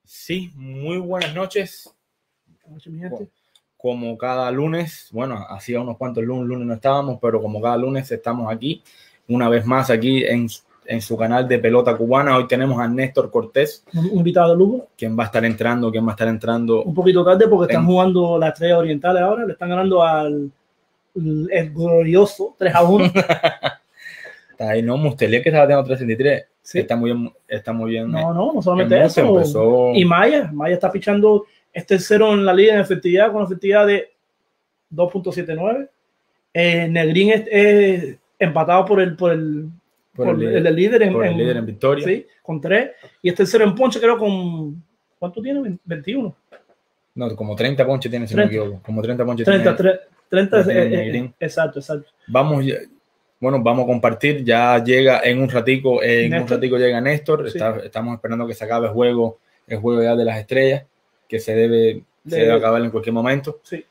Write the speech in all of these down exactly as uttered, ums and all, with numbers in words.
Sí, muy buenas noches. Buenas noches, mi gente. Como cada lunes, bueno, hacía unos cuantos lunes, lunes no estábamos, pero como cada lunes estamos aquí, una vez más aquí en, en su canal de Pelota Cubana. Hoy tenemos a Néstor Cortés, un, un invitado de lujo. Quien va a estar entrando, quien va a estar entrando. Un poquito tarde porque están en, jugando las Estrellas Orientales ahora, le están ganando al el glorioso tres a uno. Está ahí, no, Mustelier que estaba teniendo tres sesenta y tres. Sí. Está muy bien, está muy bien. No, no, no solamente eso. Empezó... Y Maya, Maya está fichando, es tercero en la liga en efectividad con efectividad de dos punto setenta y nueve. Eh, Negrín es, es empatado por el por el, por por el, el, el líder en, por el en, líder en victoria. Sí, con tres. Y es tercero en ponche, creo, con ¿cuánto tiene? veintiuno. No, como treinta ponches tiene, si treinta. no me equivoco. Como treinta ponches treinta, tiene. treinta, eh, eh, exacto, exacto. Vamos, bueno, vamos a compartir. Ya llega en un ratico, en Néstor. un ratico llega Néstor. Sí. Está, estamos esperando que se acabe el juego, el juego ya de las estrellas, que se debe, de, se debe acabar en cualquier momento. Sí.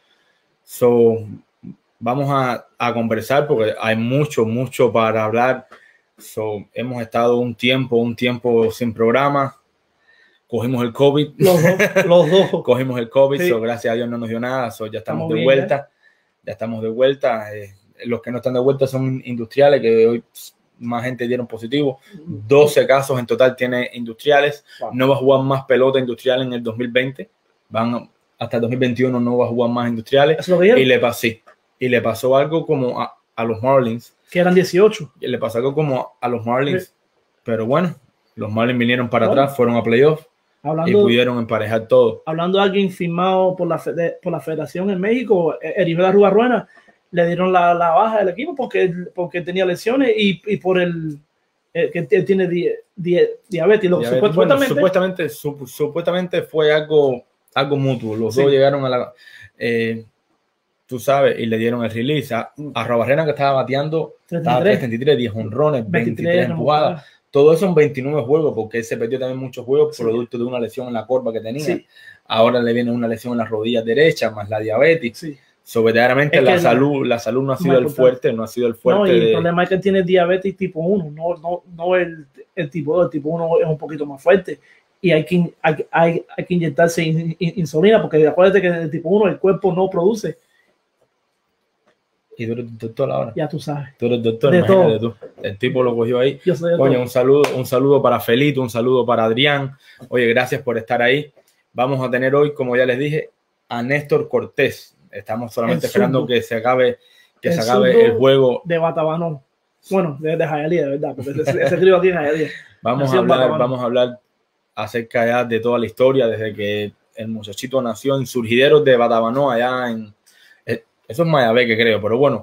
So, vamos a, a conversar porque hay mucho, mucho para hablar. So, hemos estado un tiempo, un tiempo sin programa. Cogimos el COVID. Los dos. Los dos. Cogimos el COVID. Sí. So, gracias a Dios no nos dio nada. So, ya estamos, estamos de bien, vuelta. ¿eh? Ya estamos de vuelta. Eh, los que no están de vuelta son industriales, que hoy más gente dieron positivo. doce casos en total tiene industriales. Wow. No va a jugar más pelota industrial en el dos mil veinte. Van hasta el dos mil veintiuno no va a jugar más industriales. ¿Eso lo y le pasó y le pasó algo como a, a los Marlins, que eran dieciocho. Y le pasó algo como a los Marlins. Sí. Pero bueno, los Marlins vinieron para bueno. atrás, fueron a playoffs y pudieron emparejar todo. Hablando de alguien firmado por la, fede, por la Federación en México, Heriberto Arruaruena, le dieron la, la baja del equipo porque, porque tenía lesiones y, y por el eh, que tiene di, di, diabetes. Lo, diabetes. Bueno, supuestamente, supuestamente, su, supuestamente fue algo, algo mutuo. Los sí. dos llegaron a la, eh, tú sabes, y le dieron el release. A, a Arruabarrena, que estaba bateando treinta y tres, diez honrones, veintitrés empujadas. Todo eso en veintinueve juegos, porque él se perdió también muchos juegos sí. producto de una lesión en la corva que tenía. Sí. Ahora le viene una lesión en la rodilla derecha, más la diabetes. Sí. So, verdaderamente es la salud, la salud no ha sido el fuerte, no ha sido el fuerte. No, y el de... problema es que tiene diabetes tipo uno, no, no, no el, el tipo dos, el tipo uno es un poquito más fuerte. Y hay que, hay, hay, hay que inyectarse in, in, insulina, porque acuérdate que en el tipo uno el cuerpo no produce. Y tú eres doctor ahora. Ya tú sabes. Tú eres doctor, de imagínate todo. Tú. El tipo lo cogió ahí. Yo soy Coño, un saludo, un saludo para Felito, un saludo para Adrián. Oye, gracias por estar ahí. Vamos a tener hoy, como ya les dije, a Néstor Cortés. Estamos solamente el esperando surdo. que se acabe, que el se acabe el juego. De Batabanó. Bueno, de, de Hialeah, de verdad, porque ese, ese trío aquí en Hialeah. Vamos a hablar, vamos a hablar acerca ya de toda la historia, desde que el muchachito nació en Surgideros de Batabanó, allá en... Eso es Mayabeque, creo, pero bueno,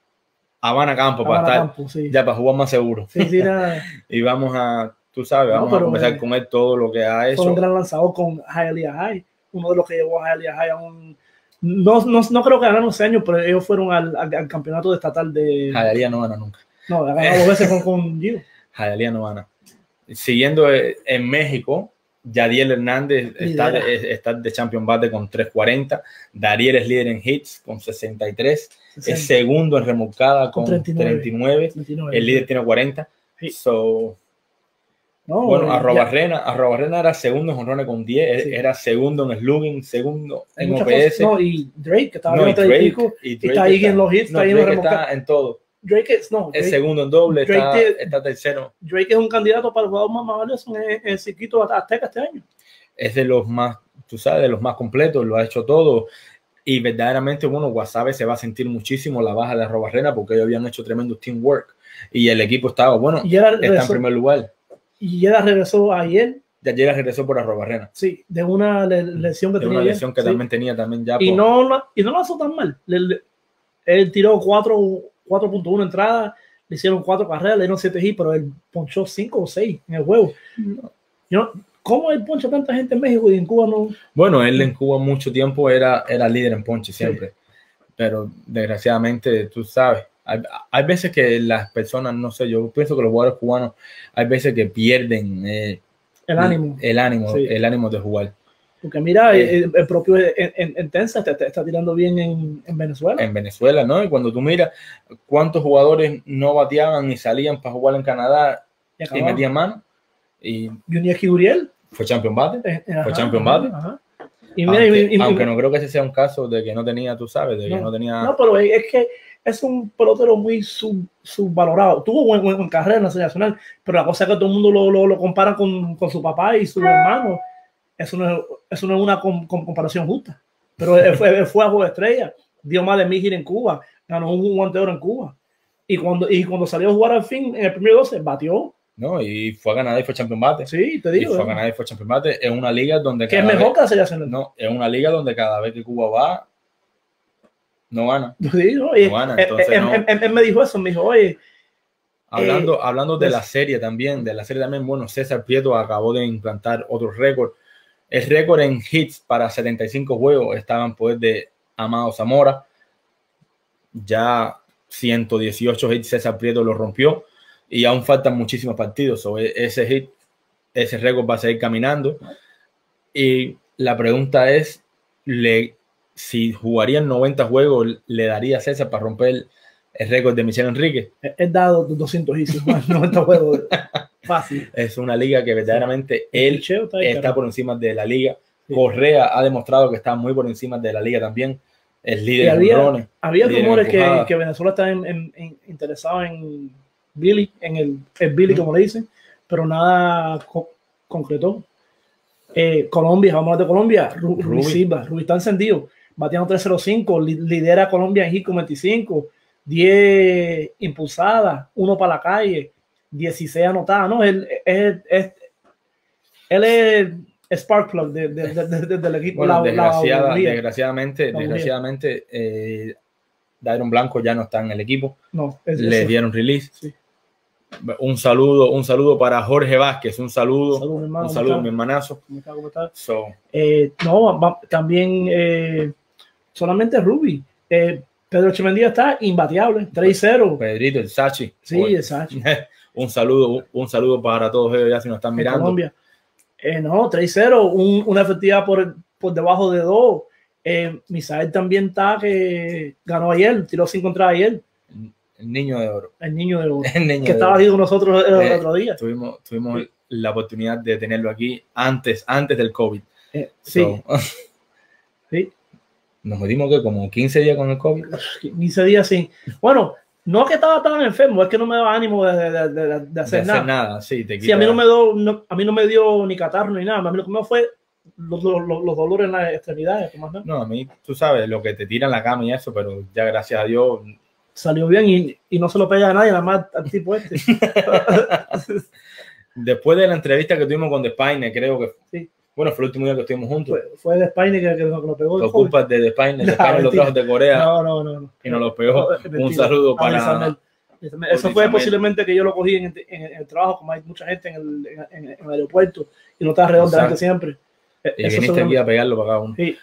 Habana Campo, Habana para estar Campo, sí. ya para jugar más seguro. Sí, sí, nada. Y vamos a, tú sabes, vamos no, a conversar eh, con él todo lo que ha hecho. Fue un gran lanzador con Hialeah High, uno de los que llevó a Hialeah High a un... No, no, no creo que ganaron ese año, pero ellos fueron al, al, al campeonato de estatal de... Hialeah no gana nunca. No, ha ganado dos veces con, con Gio. Hialeah no gana. Siguiendo en México, Yadiel Hernández está de, está de Champion Bate con tres cuarenta. Dariel es líder en hits con sesenta y tres. sesenta. Es segundo en remolcada con, con treinta y nueve. treinta y nueve. treinta y nueve. El líder tiene cuarenta. Sí. So, no, bueno, Arruabarrena, Arruabarrena era segundo en jonrones con diez. Sí. Era segundo en slugging, segundo en O P S. No, y Drake, que estaba no, en Drake, pico, y Drake está ahí está, en los hits. No, está, Drake ahí en está en todo. Drake es, no, Drake, es segundo en doble, Drake está, es, está tercero. Drake es un candidato para el jugador más valioso en el circuito azteca este año. Es de los más, tú sabes, de los más completos, lo ha hecho todo. Y verdaderamente, bueno, Guasave se va a sentir muchísimo la baja de Arruabarrena porque ellos habían hecho tremendo teamwork. Y el equipo estaba, bueno, y está regresó, en primer lugar. Y ya regresó ayer. De ayer regresó por Arruabarrena. Sí, de una lesión que de tenía. una lesión ayer. que sí. también tenía también ya. Y, por... no, y no lo hizo tan mal. Le, le, él tiró cuatro punto uno entradas, le hicieron cuatro carreras, le dieron siete hits, pero él ponchó cinco o seis en el juego. No. Yo, ¿Cómo él poncha tanta gente en México y en Cuba no? Bueno, él en Cuba mucho tiempo era, era líder en ponche siempre. Sí. Pero desgraciadamente, tú sabes, hay, hay veces que las personas, no sé, yo pienso que los jugadores cubanos hay veces que pierden eh, el ánimo. El, el ánimo, sí. el ánimo de jugar. Porque mira, eh, el, el propio en, en, en Tensa está, está tirando bien en, en Venezuela. En Venezuela, ¿no? Y cuando tú miras cuántos jugadores no bateaban y salían para jugar en Canadá y, y metían mano. Y Yunieski Guriel. fue champion bate, Eh, fue ajá, champion ajá, bate. ajá. Y mira, aunque, y- y- aunque no creo que ese sea un caso de que no tenía, tú sabes, de que no, no tenía. no, pero es es que es un pelotero muy sub- subvalorado. Tuvo buen, buen, buen carrera en la selección nacional, pero la cosa es que todo el mundo lo, lo, lo compara con, con su papá y su hermano. Eso no es, eso no es una com- com- comparación justa. Pero él fue, él fue a juego de estrella, dio más de mil hits en Cuba, ganó un guante de oro en Cuba. Y cuando, y cuando salió a jugar al fin, en el primer doce, batió. No, y fue a ganar y fue champion bate. Sí, te Y digo. fue a eh. ganar y fue champion bate. Es una liga donde Que es cada mejor vez- que la selección nacional. no, es una liga donde cada vez que Cuba va, no gana. Sí, ¿no? Y No gana, él, entonces él- no. él- él- él me dijo eso, me dijo, oye, Hablando, Eh, hablando de pues- la serie también, de la serie también, bueno, César Prieto acabó de implantar otro récord. El récord en hits para setenta y cinco juegos estaba en poder de Amado Zamora. Ya ciento dieciocho hits César Prieto lo rompió y aún faltan muchísimos partidos. So, ese hit, ese récord va a seguir caminando. Y la pregunta es, le, si jugarían noventa juegos, ¿le daría a César para romper el, el récord de Michelle Enrique? he dado doscientos hits, más noventa juegos. Fácil. Es una liga que verdaderamente él Picheo está ahí, está carajo. por encima de la liga. Sí. Correa ha demostrado que está muy por encima de la liga también. Es Y líder en había, honrones, había líder en rumores que, empujadas. que Venezuela está en- en- en- interesado en Billy, en el, el Billy, Mm. como le dicen, pero nada co- concretó. Eh, Colombia, vamos a hablar de Colombia. Ru- Rubí Rubí. Silva, Rubí está encendido, bateando tres cero cinco, li- lidera a Colombia en hit con veinticinco, diez impulsadas, uno para la calle, dieciséis anotadas. No, él, él, él, él es Spark Plug de, de, de, de- de- del equipo. Bueno, la- la desgraciada- aburrida. desgraciadamente, La aburrida. desgraciadamente, eh, Dairon Blanco ya no está en el equipo. No, es- Le eso. dieron release. Sí. Un saludo, un saludo para Jorge Vázquez, un saludo, Saludos, mi hermano, un ¿cómo saludo, estás? mi hermanazo. ¿Cómo está? ¿Cómo está? So, Eh, no, va- también eh, solamente Ruby. Eh, Pedro Chimendía está imbateable, tres cero. Pedrito, el Sachi. Sí, Oye, exacto. un saludo, un, un saludo para todos ellos ya si nos están En mirando. Colombia. Eh, no, tres cero, un, una efectividad por, por debajo de dos. Eh, Misael también está que ganó ayer, tiró sin contra ayer, El niño de oro. el niño de oro, El niño que de estaba oro. aquí con nosotros el, Eh, otro día. Tuvimos, tuvimos la oportunidad de tenerlo aquí antes, antes del COVID. Eh, sí, So, sí, nos metimos que como quince días con el COVID. quince días sin. Bueno, no es que estaba tan enfermo, es que no me daba ánimo de, de- de- de- de hacer de nada. hacer nada, sí, te Sí, a mí, quita- no me dio, no, a mí no me dio ni catarro ni nada. A mí lo que me dio fue los, los, los- los dolores en las extremidades. que más nada. No, a mí, tú sabes, lo que te tira en la cama y eso, pero ya gracias a Dios. Salió bien y, y no se lo pega a nadie, nada más al tipo este. Después de la entrevista que tuvimos con The Spine, creo que Sí. bueno, fue el último día que estuvimos juntos. fue, fue de Spine que, que lo pegó. Lo el COVID. culpas de The Spine, The No, Spine lo mentira. trajo de Corea No, no, no. no. y nos lo pegó. No, es mentira. Un saludo A para Isabel. Isabel. Eso fue Isabel. posiblemente que yo lo cogí en, en- en el trabajo, como hay mucha gente en el, en, en- en el aeropuerto y no está alrededor de la gente siempre. y Eso viniste seguramente- aquí a pegarlo para cada uno. Sí.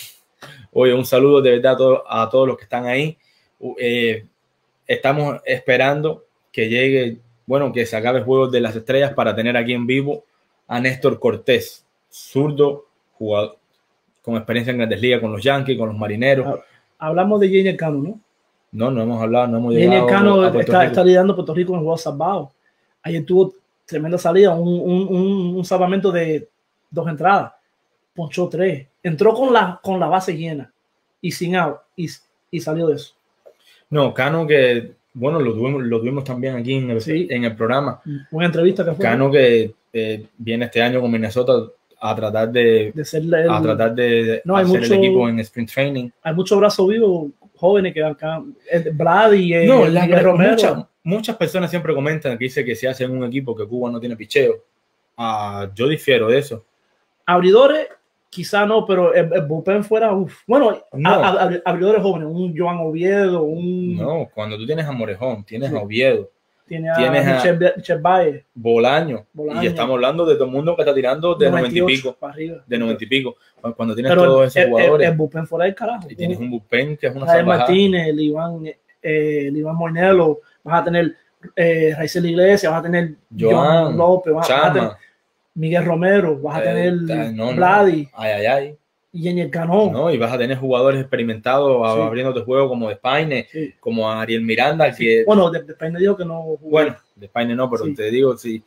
Oye, un saludo de verdad a todos, a todos los que están ahí. Uh, eh, estamos esperando que llegue, bueno, que se acabe el Juego de las Estrellas para tener aquí en vivo a Néstor Cortés, zurdo, jugador con experiencia en Grandes Ligas con los Yankees, con los Marineros. Ah, Hablamos de Jenny Cano, ¿no? No, no hemos hablado, no hemos Jenny llegado Cano a Puerto está, Rico. está liderando Puerto Rico en el juego salvado. Ayer tuvo tremenda salida, un, un, un, un salvamento de dos entradas, ponchó tres, entró con la, con la base llena y sin out y, y salió de eso. No, Cano que, bueno, lo tuvimos, lo tuvimos también aquí en el, Sí. en el programa. Una entrevista que fue Cano que eh, viene este año con Minnesota a tratar de, de ser el- a tratar de, de No, hay hacer mucho- el equipo en sprint training. hay muchos brazos vivos jóvenes que acá, eh, Vlad y eh, No, la- Miguel Romero. muchas, muchas personas siempre comentan que dice que se hace en un equipo que Cuba no tiene picheo. Ah, yo difiero de eso. Abridores, quizá no, pero el, el bullpen fuera, uf. Bueno, No. a- a- abri- abridores jóvenes, un Joan Oviedo, un No, cuando tú tienes a Morejón, tienes Sí. a Oviedo, tiene a tienes a- Michel, Michel Valle, Bolaño, Bolaño. y estamos hablando de todo el mundo que está tirando de noventa y noventa y ocho pico, para arriba. de noventa y pico. Cuando tienes Pero todos el, esos el- jugadores el bullpen fuera del carajo. y tienes un bullpen que es una Jaime salvajada. Martínez, el Iván, eh, el Iván Moinelo, vas a tener eh, Raizel Iglesias, vas a tener Joan, Joan López, vas, vas a tener Chama, Miguel Romero, vas a eh, tener no, no. Vladi ay, ay, ay. y Jenny Cano. No, y vas a tener jugadores experimentados Sí. abriéndote juego como de Spine, Sí. como a Ariel Miranda, que Bueno, de- después me dijo que no jugó. bueno, de Spine no, pero Sí. te digo, sí.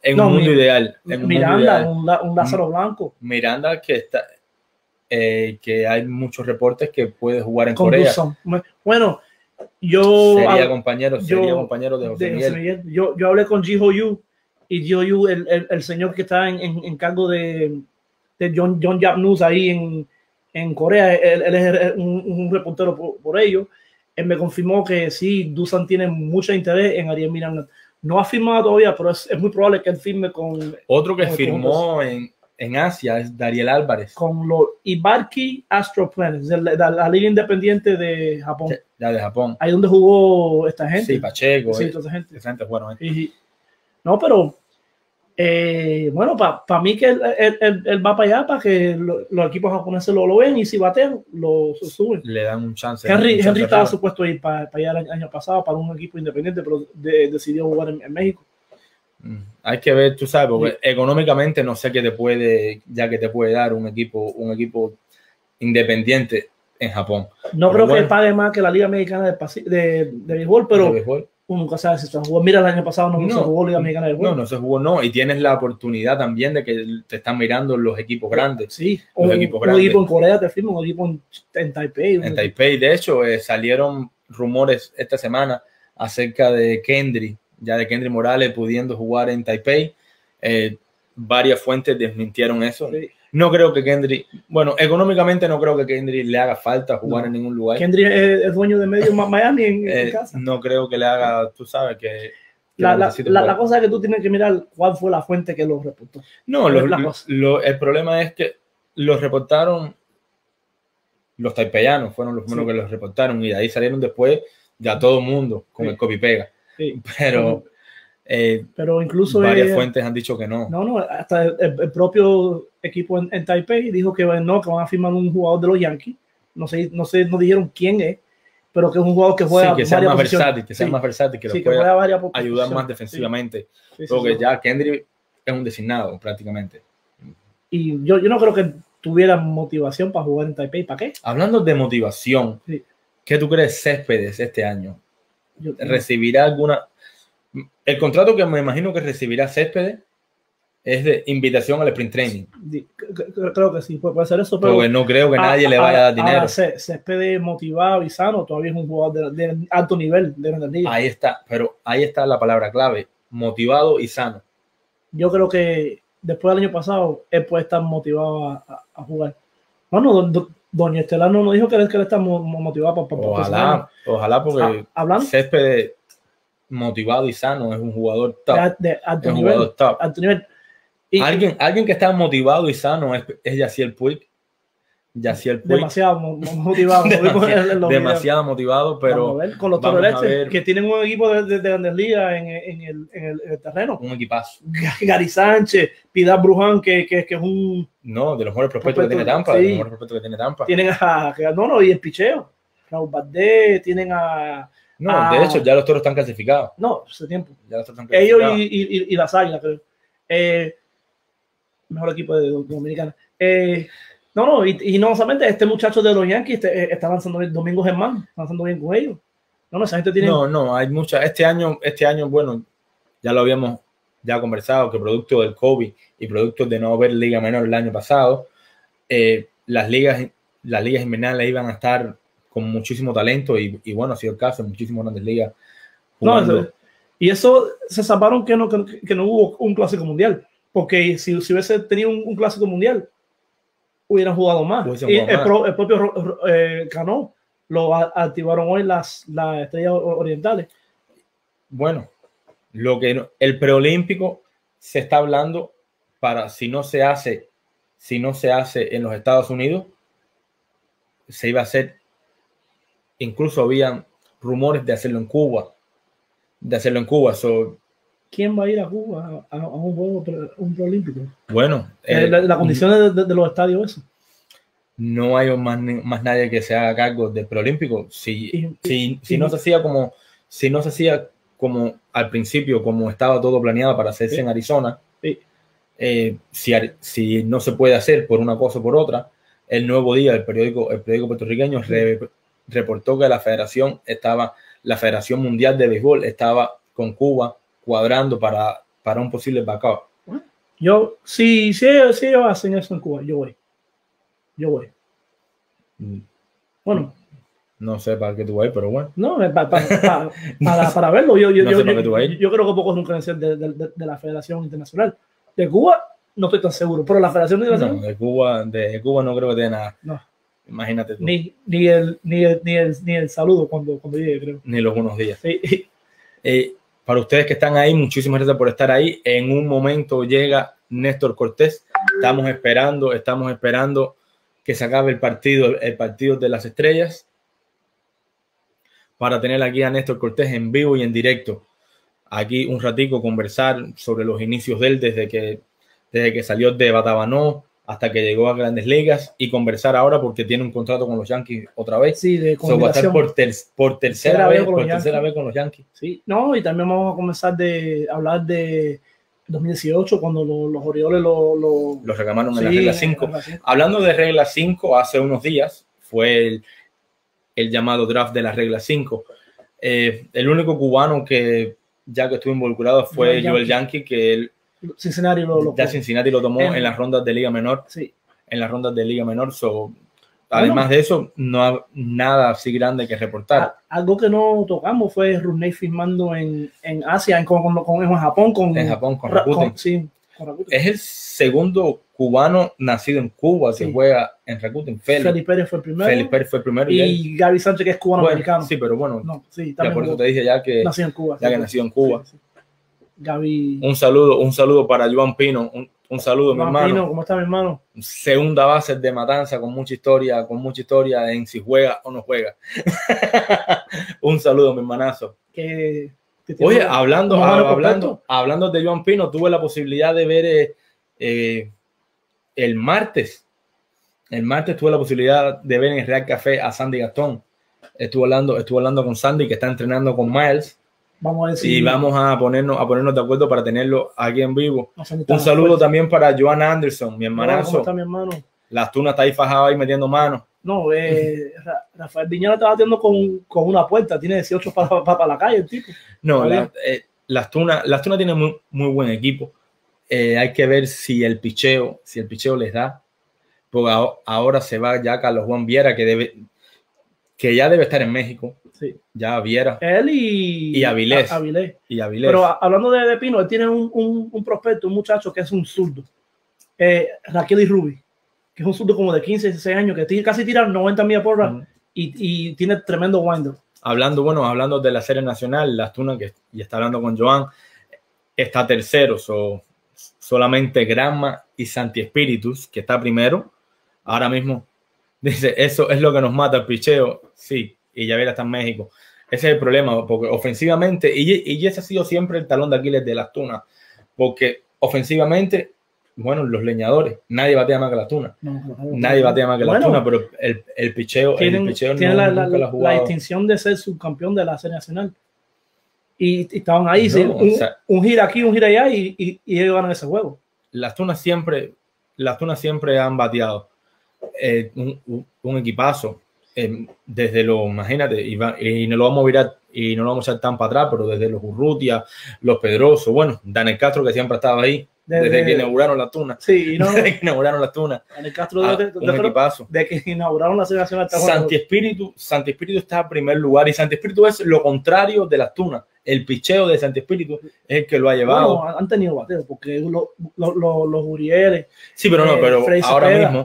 en No, un mundo mi- ideal. En un Miranda, mundo ideal. un, la- un Lázaro Blanco. Miranda que está, eh, que hay muchos reportes que puede jugar en Con Corea. Dusan. Bueno, yo Sería hab- compañero, yo- sería compañero de José de Miguel. José Miguel. Yo, yo hablé con Ji Ho Yu y Ji Ho Yu, el, el, el señor que está en, en, en cargo de, de John, John Yap News ahí en, en Corea, él, él es un, un reportero por, por ello. Él me confirmó que sí, Dusan tiene mucho interés en Ariel Miranda. No ha firmado todavía, pero es, es muy probable que él firme con Otro que con- firmó en, en Asia es Dariel Álvarez, con los Ibarki Astro Planet, de la, la liga independiente de Japón. ya de Japón. Ahí donde jugó esta gente. Sí, Pacheco. Sí, eh, toda esa gente. esa gente jugaron ahí. Y- no, pero eh, bueno, para pa mí que él, él- él- él va para allá para que lo- los equipos japoneses lo, lo ven y si batean, lo suben. Le dan un chance. Henry, un chance Henry estaba arriba. supuesto a ir para, para allá el año pasado para un equipo independiente, pero de- decidió jugar en, en México. Mm, Hay que ver, tú sabes, porque Sí. económicamente no sé qué te puede, ya que te puede dar un equipo, un equipo independiente en Japón. No Pero creo bueno. que pague más que la Liga Mexicana de, Paci- de, de béisbol, ¿De pero béisbol? uno nunca sabe si se jugó. Mira, el año pasado no, No. se jugó Liga Mexicana de béisbol. No, no se jugó, no. Y tienes la oportunidad también de que te están mirando los equipos grandes. Sí, Los un, equipos un grandes. equipo en Corea te firma, un equipo en, en Taipei. un En equipo- Taipei, de hecho, eh, salieron rumores esta semana acerca de Kendry, ya de Kendry Morales pudiendo jugar en Taipei. Eh, varias fuentes desmintieron eso. Sí. No creo que Kendry, bueno, económicamente no creo que Kendry le haga falta jugar No. en ningún lugar. Kendrick es, es dueño de medio Ma- Miami en, en Eh, casa. no creo que le haga, tú sabes que... que La, lo la, necesite la, jugar. la cosa es que tú tienes que mirar cuál fue la fuente que lo reportó. No, es lo- la cosa. lo- el problema es que los reportaron los taipeyanos, fueron los primeros Sí. que los reportaron y de ahí salieron después ya todo el mundo con Sí. el copy pega. Sí. Pero eh, Pero incluso varias eh, fuentes han dicho que no. no, no, hasta el, el propio equipo en, en Taipei dijo que no, que van a firmar un jugador de los Yankees. No sé, no sé, no dijeron quién es, pero que es un jugador que juega Sí, que sea varias más posiciones. versátil, que sea Sí. más versátil, que Sí, lo que juega pueda varias ayudar posiciones. más defensivamente. Sí, sí, Porque sí. ya Kendry es un designado prácticamente. Y yo, yo no creo que tuviera motivación para jugar en Taipei. ¿Para qué? Hablando de motivación, Sí. ¿qué tú crees Céspedes este año? Yo- ¿Recibirá alguna? El contrato que me imagino que recibirá Céspedes es de invitación al sprint training. di- c- c- creo que sí, puede, puede ser eso, pero Porque no creo que a- nadie le a- vaya a dar ahora dinero. Se, Céspedes motivado y sano, todavía es un jugador de, de alto nivel de Grandes Ligas. Ahí está, pero ahí está la palabra clave, motivado y sano. Yo creo que después del año pasado él puede estar motivado a, a- a jugar. Bueno, don, don- doña Estelar no nos dijo que él, que él está mo- mo- motivado para, para, para ese año. Ojalá, ojalá porque Ah, hablando Céspedes motivado y sano es un jugador top. de, de alto Es un nivel, jugador top. alto nivel. Y- Alguien, alguien que está motivado y sano es, es Yaciel Puig. Yaciel Puig. demasiado mo- mo- motivado. Lo vimos en- en los videos. demasiado motivado, pero Vamos a ver, con los vamos Toros a Leche, ver. que tienen un equipo de, de, de Grandes Ligas en, en, el, en, el, en el terreno. un equipazo. Gary Sánchez, Pilar Bruján, que, que, que es un. No, de los mejores prospectos que tiene Prospecto, Tampa, de sí. los mejores prospectos que tiene Tampa. Tienen a. No, no, y el picheo. Raúl Valdés, tienen a. No, Ah. de hecho, ya los toros están clasificados. No, hace tiempo. Ya los toros están Ellos clasificados. y, y, y las Águilas, creo. Eh, mejor equipo de, de Dominicana. Eh, no, no, y, y no solamente este muchacho de los Yankees este, eh, está lanzando bien, Domingo Germán, está lanzando bien con ellos. No, no, esa gente tiene. No, no, hay mucha. Este año, este año, bueno, ya lo habíamos ya conversado, que producto del COVID y producto de no haber liga menor el año pasado, eh, las ligas, las ligas invernales iban a estar con muchísimo talento y, y bueno, ha sido el caso, muchísimas grandes ligas No, jugando. eso- y eso se salvaron que no, que, que no hubo un clásico mundial. Porque si, si hubiese tenido un, un clásico mundial, hubieran jugado más. Hubiesen Y jugado el, más. pro- el propio Ro- Ro- eh, Cano lo a- activaron hoy las, las estrellas o- orientales. Bueno, lo que no- el preolímpico se está hablando para si no se hace, si no se hace en los Estados Unidos, se iba a hacer. Incluso habían rumores de hacerlo en Cuba, de hacerlo en Cuba. So, ¿Quién va a ir a Cuba a, a un juego pre- un preolímpico? bueno, Eh, eh, la, la condición de, de- de los estadios, eso. no hay más, ni- más nadie que se haga cargo del preolímpico. Si, Y- si, si y- no se hacía como, si no se hacía como al principio, como estaba todo planeado para hacerse Sí. en Arizona, Sí. eh, si, ar- si no se puede hacer por una cosa o por otra, el Nuevo Día, el periódico, el periódico puertorriqueño, re- reportó que la federación estaba, la Federación Mundial de Béisbol estaba con Cuba cuadrando para para un posible backup. Yo, si, si, ellos, si ellos hacen eso en Cuba, yo voy. Yo voy. Mm. Bueno. No sé para qué tú vas, pero bueno. No, para, para, para, para, para verlo. Yo, yo, no yo, sé para yo, qué tú vas. yo, yo creo que pocos nunca han sido de, de, de, de la Federación Internacional. De Cuba no estoy tan seguro, pero la Federación Internacional. No, de Cuba, de Cuba no creo que tenga nada. No. Imagínate tú. Ni, ni, el, ni, el, ni, el, ni el saludo cuando, cuando llegue, creo. Ni los buenos días. Sí. Eh, para ustedes que están ahí, muchísimas gracias por estar ahí. En un momento llega Néstor Cortés. Estamos esperando, estamos esperando que se acabe el partido, el partido de las estrellas, para tener aquí a Néstor Cortés en vivo y en directo. Aquí un ratico conversar sobre los inicios de él desde que, desde que salió de Batabanó hasta que llegó a Grandes Ligas, y conversar ahora porque tiene un contrato con los Yankees otra vez. Sí, de so, va a estar por, ter, por tercera, tercera, vez, por tercera vez con los Yankees. Sí, no, y también vamos a comenzar de hablar de dos mil dieciocho, cuando lo, los Orioles lo, lo... los reclamaron sí, en la regla cinco. Hablando de regla cinco, hace unos días fue el, el llamado draft de la regla cinco. Eh, el único cubano que ya que estuvo involucrado fue Joel Yankee, que él Cincinnati lo, lo ya Cincinnati lo tomó en, en las rondas de Liga Menor. Sí. En las rondas de Liga Menor. So, además bueno, de eso, no hay nada así grande que reportar. A, algo que no tocamos fue Rusney firmando en, en Asia, en, con, con, con, en Japón. Con, en Japón, con Rakuten. Con, sí, con Rakuten. Es el segundo cubano nacido en Cuba que sí. juega en Rakuten. Félix. Félix Pérez fue el primero. Félix Pérez fue el primero. Y, y Gaby Sánchez, que es cubano-americano. Bueno, sí, pero bueno, no, sí, ya por eso te dije ya que nació en Cuba. Ya sí, que nació en Cuba. Sí, sí. Gaby. Un saludo, un saludo para Joan Pino. Un, un saludo, Joan mi hermano. Pino, ¿cómo está, mi hermano? Segunda base de Matanza, con mucha historia, con mucha historia en si juega o no juega. Un saludo, mi hermanazo. Que, que Oye, hablando, hablando, hablando de Joan Pino, tuve la posibilidad de ver eh, eh, el martes. El martes tuve la posibilidad de ver en Real Café a Sandy Gastón. Estuve hablando, estuve hablando con Sandy, que está entrenando con Miles. Vamos a decir, y vamos a ponernos, a ponernos de acuerdo para tenerlo aquí en vivo. Un saludo fuerte. También para Joan Anderson, mi hermanazo. ¿Cómo está mi hermano? Las tunas está ahí fajado ahí metiendo manos. No, eh, Rafael Viñala está batiendo con, con una puerta, tiene dieciocho para, para, para la calle el tipo. No, la, eh, las tunas las tunas tienen muy, muy buen equipo. Eh, hay que ver si el picheo, si el picheo les da. Porque ahora se va ya Carlos Juan Viera, que debe, que ya debe estar en México. Sí. Ya Viera. Él y, y Avilés. A, Avilés. Y Avilés. Pero hablando de, de Pino, él tiene un, un, un prospecto, un muchacho que es un zurdo. Eh, Raquel y Ruby, que es un zurdo como de quince, dieciséis años, que tira, casi tira noventa millas por hora uh -huh. y, y tiene tremendo wind-up. Hablando, bueno, hablando de la serie nacional, Las Tunas, que ya está hablando con Joan, está tercero. So, solamente Granma y Santi Espíritus, que está primero. Ahora mismo, dice, eso es lo que nos mata el picheo. Sí. Y Javier está en México. Ese es el problema, porque ofensivamente, y, y ese ha sido siempre el talón de Aquiles de Las Tunas, porque ofensivamente, bueno, los leñadores, nadie batea más que Las Tunas. No, no, no, nadie batea más que Las Tunas, pero el, el picheo, tienen, el picheo tienen no, la, la, la, la distinción de ser subcampeón de la serie nacional. Y, y estaban ahí, no, sí, un, o sea, un gira aquí, un gira allá, y, y, y ellos ganan ese juego. Las Tunas siempre, Las Tunas siempre han bateado eh, un, un, un equipazo. Eh, desde lo, imagínate, y, va, y no lo vamos a virar y no lo vamos a echar tan para atrás, pero desde los Urrutia, los Pedrosos, bueno, Daniel Castro, que siempre estaba ahí desde, desde que inauguraron la Tuna. Sí, no, desde que inauguraron la Tuna. Daniel Castro, ah, de, de, un de, equipazo. De que inauguraron la serie nacional. Santi Espíritu, Santi Espíritu está en primer lugar, y Santi Espíritu es lo contrario de la Tuna. El picheo de Santi Espíritu es el que lo ha llevado. Bueno, han tenido bateo, porque lo, lo, lo, los Urieles. Sí, pero no, eh, pero Frey ahora Cepeda. mismo.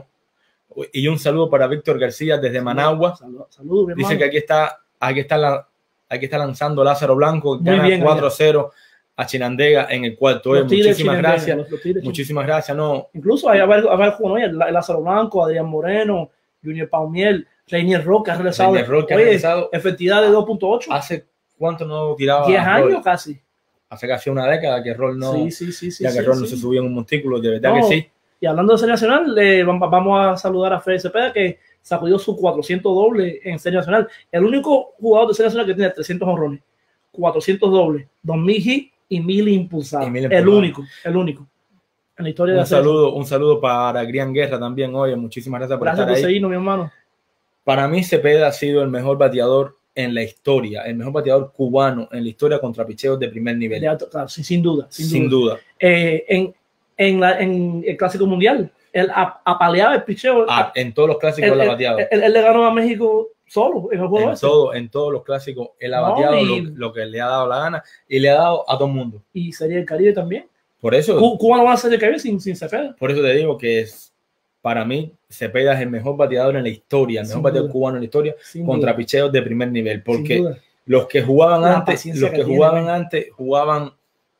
Y un saludo para Víctor García desde Managua. Saludos, saludo, dice que aquí está, aquí está, la, aquí está lanzando Lázaro Blanco, muy gana bien, cuatro a cero a Chinandega en el cuarto. Oye, muchísimas gracias. Los, los muchísimas gracias. No. Incluso hay a ver, a ver el Lázaro Blanco, Adrián Moreno, Junior Paumiel, Reinier Roca, regresado. Reinier Roca, oye, regresado. Efectividad de dos punto ocho. ¿Hace cuánto no tiraba? diez años casi. Hace casi una década que Rol no, sí, sí, sí, sí, ya que sí, Rol sí. no se subía en un montículo, de verdad no. que sí. Y hablando de serie nacional, eh, vamos a saludar a Félix Cepeda, que sacudió su cuatrocientos doble en serie nacional. El único jugador de serie nacional que tiene trescientos honrones, cuatrocientos dobles, dos mil hits y mil impulsados. Y mil el impulsados. único, el único. En la historia un de la serie. saludo, un saludo para Grian Guerra también. Oye, muchísimas gracias por gracias estar por ahí. seguirnos, mi hermano. Para mí, Cepeda ha sido el mejor bateador en la historia, el mejor bateador cubano en la historia contra picheos de primer nivel. De alto, claro, sin, sin duda. Sin, sin duda. duda. Eh, en, en, la, en el Clásico Mundial, él apaleaba el picheo. Ah, en todos los clásicos él, él ha bateado. Él, él, él le ganó a México solo en el juego en, ese. todo, en todos los clásicos él ha no, bateado y, lo, lo que le ha dado la gana y le ha dado a todo el mundo. Y Serie del Caribe también. Por eso. Cuba no va a Serie del Caribe sin, sin Cepeda. Por eso te digo que es, para mí Cepeda es el mejor bateador en la historia, el mejor sin bateador duda. cubano en la historia sin contra duda. picheos de primer nivel. Porque los que jugaban la antes, los que, que jugaban tiene, antes jugaban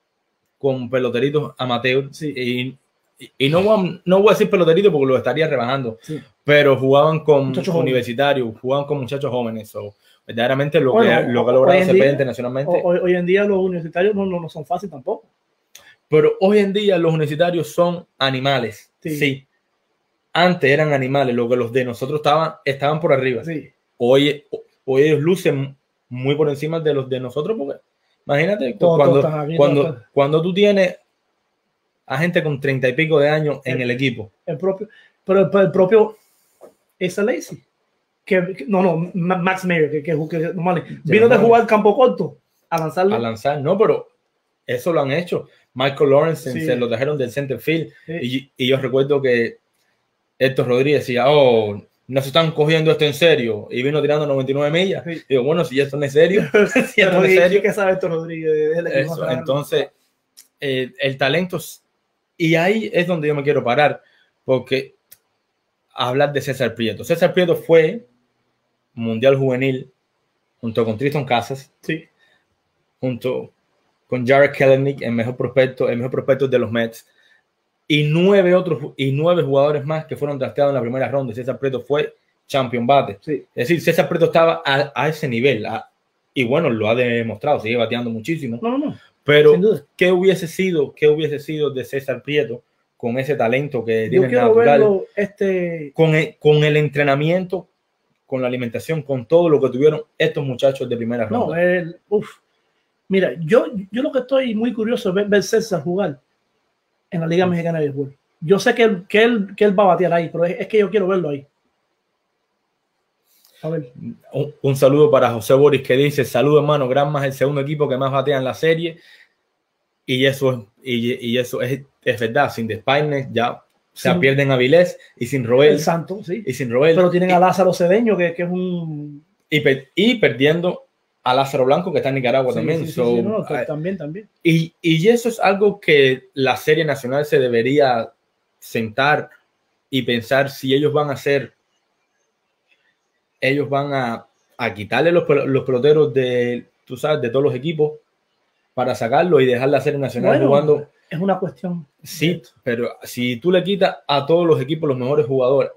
con peloteritos amateur sí. y Y no, no voy a decir peloterito porque lo estaría rebajando, sí. pero jugaban con muchachos universitarios, jóvenes. jugaban con muchachos jóvenes. So, verdaderamente lo, bueno, que, lo que ha logrado Cepeda internacionalmente. Hoy, hoy en día los universitarios no, no, no son fáciles tampoco. Pero hoy en día los universitarios son animales. Sí. sí. Antes eran animales, lo que los de nosotros estaban, estaban por arriba. Sí. Hoy, hoy ellos lucen muy por encima de los de nosotros porque imagínate todo, cuando, todo bien, cuando, todo. cuando tú tienes a gente con treinta y pico de años en el, el equipo. El propio, pero el, el propio Asa Lacy, que, que no, no, Max Meyer, que, que, que normal, vino de jugar campo corto a lanzarlo. A lanzar, no, pero eso lo han hecho. Michael Lawrence sí. se lo trajeron del center field sí. y, y yo recuerdo que Héctor Rodríguez decía, oh, no se están cogiendo esto en serio y vino tirando noventa y nueve millas. Sí. Y digo, bueno, si esto no es serio, si esto no es serio. ¿Qué sabe Héctor Rodríguez? Eso, entonces, eh, el talento. Y ahí es donde yo me quiero parar, porque hablar de César Prieto. César Prieto fue mundial juvenil junto con Tristan Casas, sí. junto con Jared Kelenic, el mejor prospecto, el mejor prospecto de los Mets, y nueve otros y nueve jugadores más que fueron drafteados en la primera ronda. César Prieto fue champion bate. Sí. Es decir, César Prieto estaba a, a ese nivel, a, y bueno, lo ha demostrado, sigue bateando muchísimo. No, no, no. Pero, ¿qué hubiese sido, qué hubiese sido de César Prieto con ese talento que tiene natural? Verlo, este... con, el, con el entrenamiento, con la alimentación, con todo lo que tuvieron estos muchachos de primera ronda. No, el, uf. Mira, yo, yo lo que estoy muy curioso es ver, ver César jugar en la Liga uf. Mexicana de Béisbol. Yo sé que él, que, él, que él va a batear ahí, pero es, es que yo quiero verlo ahí. A ver. Un, un saludo para José Boris que dice, saludo hermano, Granma es el segundo equipo que más batea en la serie. Y eso, y, y eso es, es verdad, sin Despaigne ya se sí. pierden a Vilés y sin Roel. El Santo, sí. Y sin Roel. Pero tienen a Lázaro Cedeño, que, que es un... Y, per, y perdiendo a Lázaro Blanco, que está en Nicaragua sí, también. Sí, so, sí, sí, no, uh, también, también. Y, y eso es algo que la serie nacional se debería sentar y pensar si ellos van a hacer, ellos van a, a quitarle los, los peloteros de, tú sabes, de todos los equipos para sacarlo y dejar la serie nacional bueno, jugando. Es una cuestión. Sí, pero si tú le quitas a todos los equipos los mejores jugadores,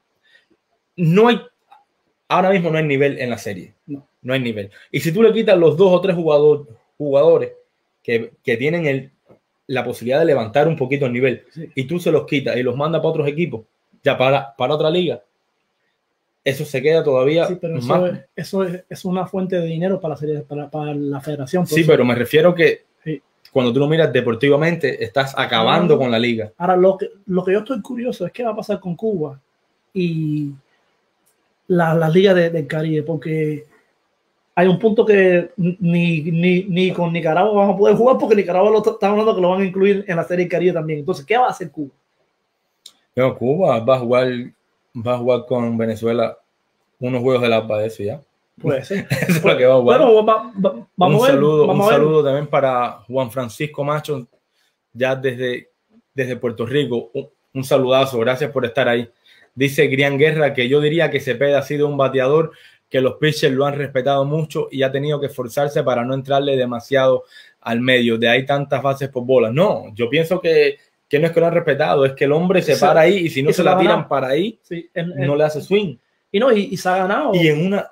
no hay, ahora mismo no hay nivel en la serie. No, no hay nivel. Y si tú le quitas los dos o tres jugador, jugadores que, que tienen el, la posibilidad de levantar un poquito el nivel, sí. y tú se los quitas y los mandas para otros equipos, ya para, para otra liga, eso se queda todavía sí, pero eso más. Es, eso es, es una fuente de dinero para la, serie, para, para la federación. Sí, eso. pero me refiero que sí. cuando tú lo miras deportivamente, estás acabando ahora, con la liga. Ahora, lo que, lo que yo estoy curioso es qué va a pasar con Cuba y la, la liga de, del Caribe, porque hay un punto que ni, ni, ni con Nicaragua vamos a poder jugar, porque Nicaragua lo está hablando que lo van a incluir en la serie del Caribe también. Entonces, ¿qué va a hacer Cuba? No, Cuba va a jugar, va a jugar con Venezuela unos juegos de la eso ya. Puede ser. Eso es lo que va a jugar. Bueno, va, va, vamos un a ver. Saludo, vamos un a ver. saludo también para Juan Francisco Macho, ya desde, desde Puerto Rico. Un, un saludazo, gracias por estar ahí. Dice Grian Guerra que yo diría que Cepeda ha sido un bateador que los pitchers lo han respetado mucho y ha tenido que esforzarse para no entrarle demasiado al medio. De ahí tantas bases por bola. No, yo pienso que, que no es que lo han respetado, es que el hombre se para ahí y si no se, se la tiran ganado. Para ahí, sí, en, en, no le hace swing. Y no, y, y se ha ganado. Y en una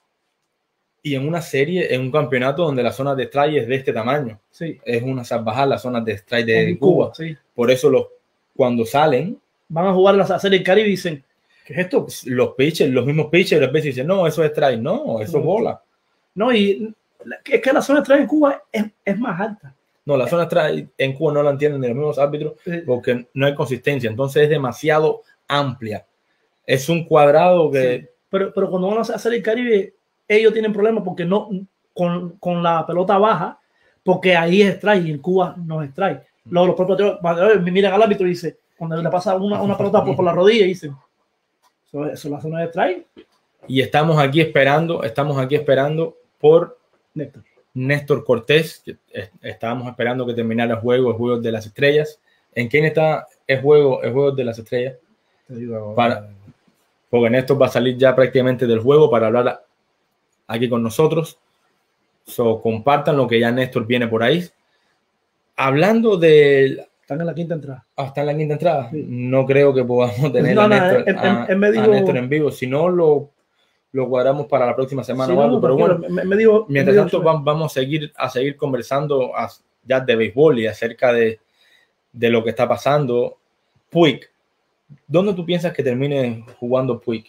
y en una serie, en un campeonato donde la zona de strike es de este tamaño. Sí. Es una salvajada la zona de strike de en Cuba. Cuba sí. Por eso los, cuando salen, van a jugar la serie del Caribe y dicen, ¿qué es esto? Los pitchers, los mismos pitchers, a veces dicen, no, eso es strike. No, eso es bola. No, y es que la zona de strike en Cuba es, es más alta. No, la zona de strike en Cuba no la entienden ni los mismos árbitros porque no hay consistencia. Entonces es demasiado amplia. Es un cuadrado que... Sí. Pero, pero cuando van a hacer el Caribe, ellos tienen problemas porque no, con, con la pelota baja, porque ahí es strike y en Cuba no es strike. Luego los propios bateadores miran al árbitro y dice, cuando le pasa una, una pelota por, por la rodilla, y dicen, eso, eso la zona de strike. Y estamos aquí esperando, estamos aquí esperando por Néstor, Néstor Cortés. Que estábamos esperando que terminara el juego, el juego de las estrellas. ¿En quién está el juego, el juego de las estrellas? te digo, Para, porque Néstor va a salir ya prácticamente del juego para hablar aquí con nosotros. So, compartan lo que ya Néstor viene por ahí. Hablando de... Están en la quinta entrada. Ah, está en la quinta entrada. Sí. No creo que podamos tener no, a, no, Néstor, él, a, él, él me dijo, a Néstor en vivo. Si no, lo, lo cuadramos para la próxima semana sí, o algo. No, pero bueno, me, me dijo, mientras me tanto dijo, vamos, vamos a seguir, a seguir conversando a, ya de béisbol y acerca de, de lo que está pasando. Puig, ¿dónde tú piensas que termine jugando Puig?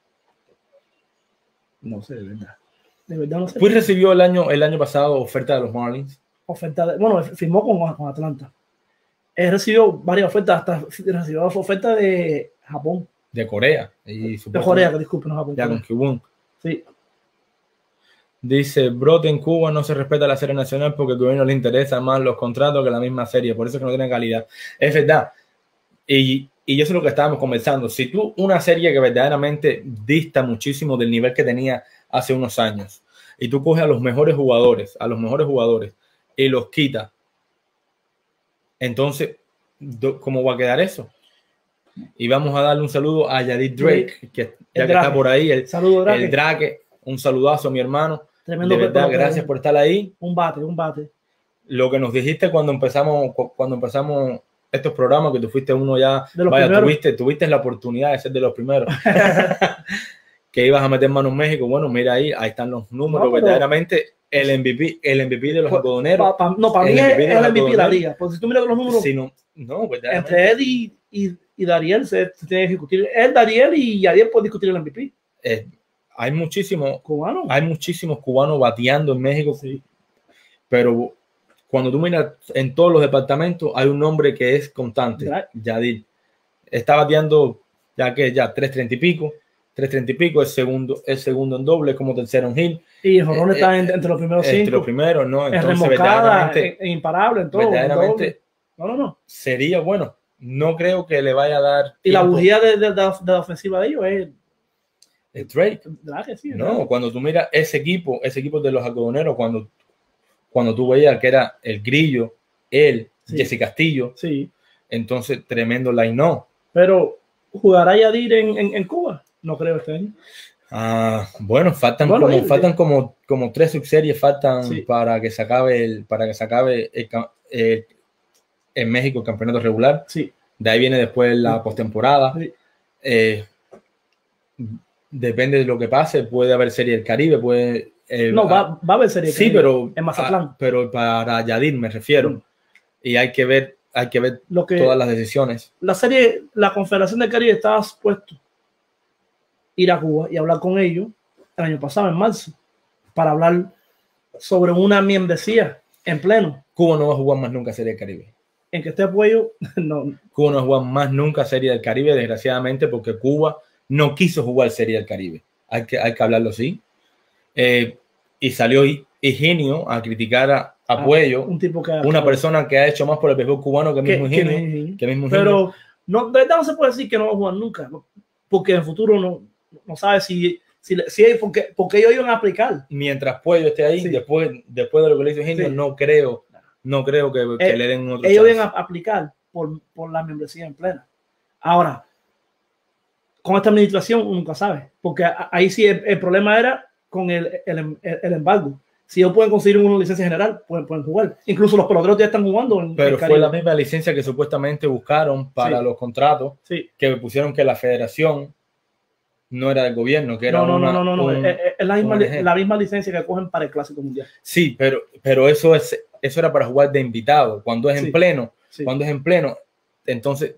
No sé, de verdad. De verdad no sé. Puig recibió el año, el año pasado oferta de los Marlins. Oferta de, bueno, firmó con, con Atlanta. Él recibió varias ofertas, hasta recibió ofertas de Japón. De Corea. Y de Corea, que disculpen, no Japón. Ya con Kibun. Sí. Dice, brote en Cuba no se respeta la serie nacional porque al gobierno le interesa más los contratos que la misma serie. Por eso es que no tienen calidad. Es verdad. Y, y eso es lo que estábamos conversando. Si tú una serie que verdaderamente dista muchísimo del nivel que tenía hace unos años y tú coges a los mejores jugadores, a los mejores jugadores y los quitas, entonces, ¿cómo va a quedar eso? Y vamos a darle un saludo a Yadid Drake, que ya que está por ahí, el, saludo, Drake. el Drake, un saludazo a mi hermano. Tremendo. De verdad, gracias por estar ahí. Un bate, un bate. Lo que nos dijiste cuando empezamos, cuando empezamos estos programas, que tú fuiste uno ya, de los vaya, tuviste, tuviste la oportunidad de ser de los primeros. Que ibas a meter mano en México. Bueno, mira ahí, ahí están los números, no, pero verdaderamente el M V P, el M V P de los algodoneros. Pa, pa, no, para mí es el M V P de la liga. Porque si tú miras los números, sí, no, no, entre él y, y, y Dariel se, se tiene que discutir. Él, Dariel y Yadiel pueden discutir el M V P. Eh, hay muchísimos cubanos. Hay muchísimos cubanos bateando en México, sí. Pero cuando tú miras en todos los departamentos, hay un nombre que es constante, Yadil. Está bateando ya que ya tres treinta y pico. tres treinta y pico, es segundo, es segundo en doble, como tercero en hit. Y el jonrón eh, está en, entre los primeros cinco. Entre los primeros, ¿no? Entonces, es remolcada, es, es imparable en todo. Verdaderamente, no, no, no. Sería bueno. No creo que le vaya a dar. Y tiempo. La bujía de, de, de, de la ofensiva de ellos es. Es Drake. Drake, sí, no, Drake. Cuando tú miras ese equipo, ese equipo de los algodoneros, cuando, cuando tú veías que era el Grillo, él, sí. Jesse Castillo, sí. Entonces tremendo line-up. Pero, ¿jugará Yadir en, en, en Cuba? No creo este año. Ah, bueno, faltan bueno, como el, faltan como, como tres subseries faltan sí. para que se acabe el para que se acabe el, el, en México el campeonato regular. Sí. De ahí viene después la sí. postemporada. Sí. Eh, depende de lo que pase, puede haber serie del Caribe, puede eh, no va, va a haber serie del sí, Caribe, pero en Mazatlán. A, pero para Yadir me refiero. Mm. Y hay que ver hay que ver lo que, todas las decisiones. La serie, la Confederación del Caribe estaba supuesto ir a Cuba y hablar con ellos el año pasado, en marzo, para hablar sobre una membresía en pleno. Cuba no va a jugar más nunca Serie del Caribe. En que esté apoyo, no. Cuba no va a jugar más nunca Serie del Caribe, desgraciadamente, porque Cuba no quiso jugar Serie del Caribe. Hay que, hay que hablarlo así. Eh, y salió Higinio a criticar a, a Puello, ah, un tipo que una que, persona que ha hecho más por el béisbol cubano que mismo Higinio. Que mismo Pero no, de verdad no se puede decir que no va a jugar nunca, ¿no? Porque en el futuro no, no sabe si, si, si porque, porque ellos iban a aplicar. Mientras Puello esté ahí, sí. después, después de lo que le hizo Higinio, sí. no creo, no creo que, que eh, le den otro ellos chance. iban a aplicar por, por la membresía en plena. Ahora, con esta administración nunca sabe, porque ahí sí el, el problema era con el, el, el, el embargo. Si ellos pueden conseguir una licencia general, pueden, pueden jugar. Incluso los peloteros ya están jugando. En, Pero en fue la misma licencia que supuestamente buscaron para sí. los contratos, sí. que pusieron que la federación no era del gobierno, que era no, no, una, no, no, no, un, no. Es, es la, misma, la misma licencia que cogen para el Clásico Mundial. Sí, pero, pero eso, es, eso era para jugar de invitado. Cuando es sí. en pleno, sí. cuando es en pleno, entonces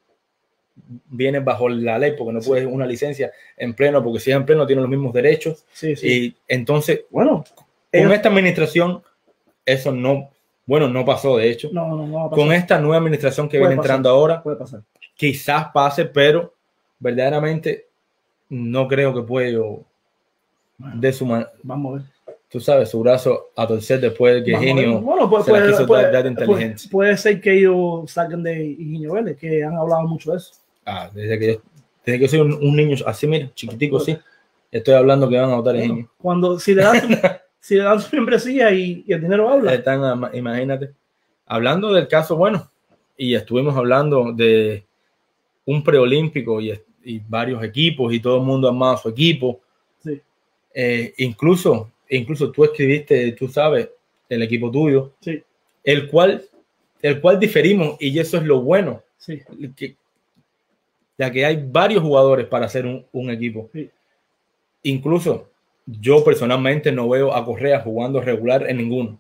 viene bajo la ley, porque no sí. puedes una licencia en pleno, porque si es en pleno tiene los mismos derechos. Sí, sí. Y entonces, bueno, con ellos... esta administración, eso no, bueno, no pasó de hecho. No, no, no con esta nueva administración que puede viene pasar. entrando ahora, puede pasar. Quizás pase, pero verdaderamente no creo que Puello de su mano. Vamos a ver. Tú sabes, su brazo a torcer después de que Higinio bueno, pues, se la puede, quiso puede, dar, dar de puede, inteligencia. puede ser que ellos saquen de Higinio Vélez, que han hablado mucho de eso. Ah, desde que yo, desde que yo soy un, un niño así, mira, chiquitico, sí, estoy hablando que van a votar a Higinio. Bueno, cuando, si le dan su, si le dan su membresía y, y el dinero habla. Están, imagínate, hablando del caso, bueno, y estuvimos hablando de un preolímpico y, y varios equipos y todo el mundo amaba su equipo. Sí. Eh, incluso, incluso tú escribiste, tú sabes, el equipo tuyo, sí. el cual, el cual diferimos y eso es lo bueno, sí. que, ya que hay varios jugadores para hacer un, un equipo. Sí. Incluso yo personalmente no veo a Correa jugando regular en ninguno.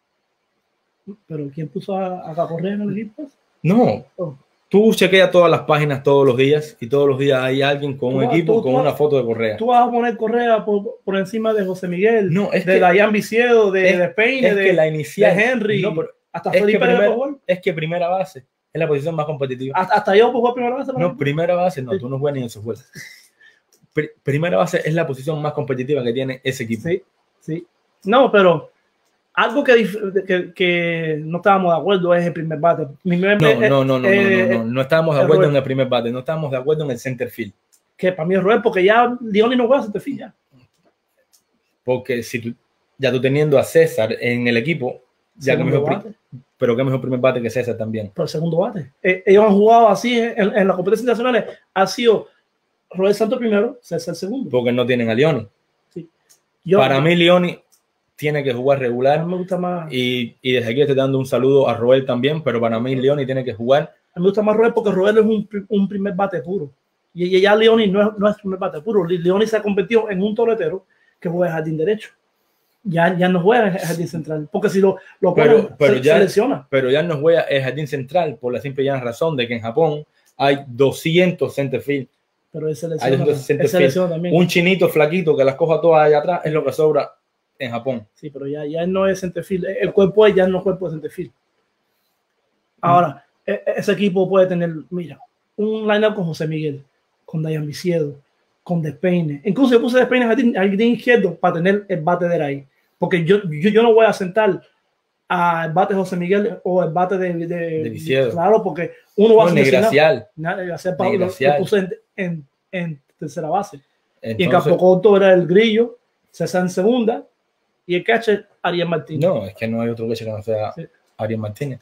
¿Pero quién puso a, a Correa en el equipo? No. Oh. Tú chequeas todas las páginas todos los días y todos los días hay alguien con un vas, equipo tú, con tú una vas, foto de Correa. Tú vas a poner Correa por, por encima de José Miguel, no, es de Dayan Viciedo, de, es, de Peine, es de, que la inicial, de Henry, no, hasta es Felipe que, primer, de es que primera base es la posición más competitiva. Hasta, hasta yo puedo jugar primera base. No, primera base, no, sí. Tú no juegas ni en su juego. Pr primera base es la posición más competitiva que tiene ese equipo. Sí, sí. No, pero algo que, que, que no estábamos de acuerdo es el primer bate. Mi primer, no, eh, no, no, no, eh, no, no, no, no estábamos de acuerdo en el primer bate, no estábamos de acuerdo en el center field. Que para mí es Roel, porque ya Leoni no juega center field ya. Porque si tú, ya tú teniendo a César en el equipo, ya que mejor, pero qué mejor primer bate que César también. Pero el segundo bate. Eh, ellos han jugado así en, en las competencias internacionales, ha sido Roel Santos primero, César segundo. Porque no tienen a Leoni. Sí. Yo, para mí Leoni tiene que jugar regular. Me gusta más. Y, y desde aquí estoy dando un saludo a Roel también, pero para mí Leoni tiene que jugar. A mí me gusta más Roel porque Roel es un, un primer bate puro. Y, y ya Leoni no es, no es primer bate puro. Leoni se ha convertido en un toletero que juega en jardín derecho. Ya, ya no juega en jardín central. Porque si lo, lo pero, ponen, pero se, ya, se lesiona. Pero ya no juega en jardín central por la simple y llana razón de que en Japón hay doscientos centerfield. Pero él se lesiona, él se lesiona también. Un chinito flaquito que las coja todas allá atrás es lo que sobra en Japón. Sí, pero ya, ya no es centerfield. El cuerpo es ya no es cuerpo de centerfield. Ahora, mm. ese equipo puede tener, mira, un line-up con José Miguel, con Dayan Viciedo, con Despeine. Incluso yo puse Despeine al jardín izquierdo para tener el bate de ahí. Porque yo, yo, yo no voy a sentar al bate de José Miguel o el bate de, de, de Viciedo. Claro, porque uno va no, a Negracial. Negracial Pablo lo, lo puse en, en, en tercera base. Entonces, y en campo corto era el Grillo, César en segunda y el catcher Ariel Martínez. No, es que no hay otro catcher que no sea sí. Ariel Martínez.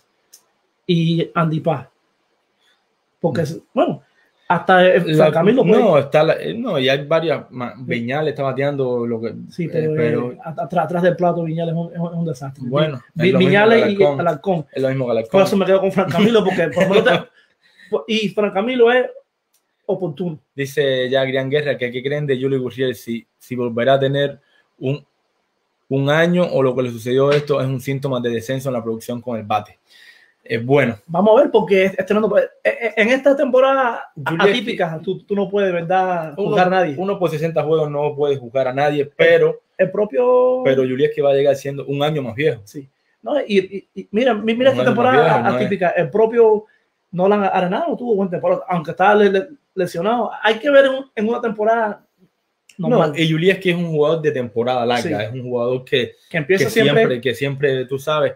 Y Andy Paz. Porque, no. bueno, hasta la, Camilo. No, está la, no, y hay varias. Viñales está bateando lo que. Sí, pero, eh, pero eh, atrás, atrás del plato Viñales es un, es un desastre. Bueno, Vi, Viñales y Alarcón. Es lo mismo que Alarcón. Por eso me quedo con Fran Camilo, porque por te, y Fran Camilo es oportuno. Dice ya Gran Guerra que ¿qué creen de Yuli Gurriel? Si, si volverá a tener un, un año o lo que le sucedió esto es un síntoma de descenso en la producción con el bate. Es bueno. Vamos a ver, porque este, en esta temporada Juliesky, atípica, tú, tú no puedes, ¿verdad?, juzgar uno, a nadie. Uno por sesenta juegos no puede juzgar a nadie, pero el, el propio. Pero Juliesky va a llegar siendo un año más viejo. Sí. No, y, y, y mira, mira esta temporada viejo, atípica. No es... El propio Nolan Arenado tuvo buen temporada, aunque estaba le, le, lesionado. Hay que ver en, en una temporada. Normal. No, y Juliesky es un jugador de temporada larga, sí. Es un jugador que, que empieza que siempre, siempre, que siempre, tú sabes.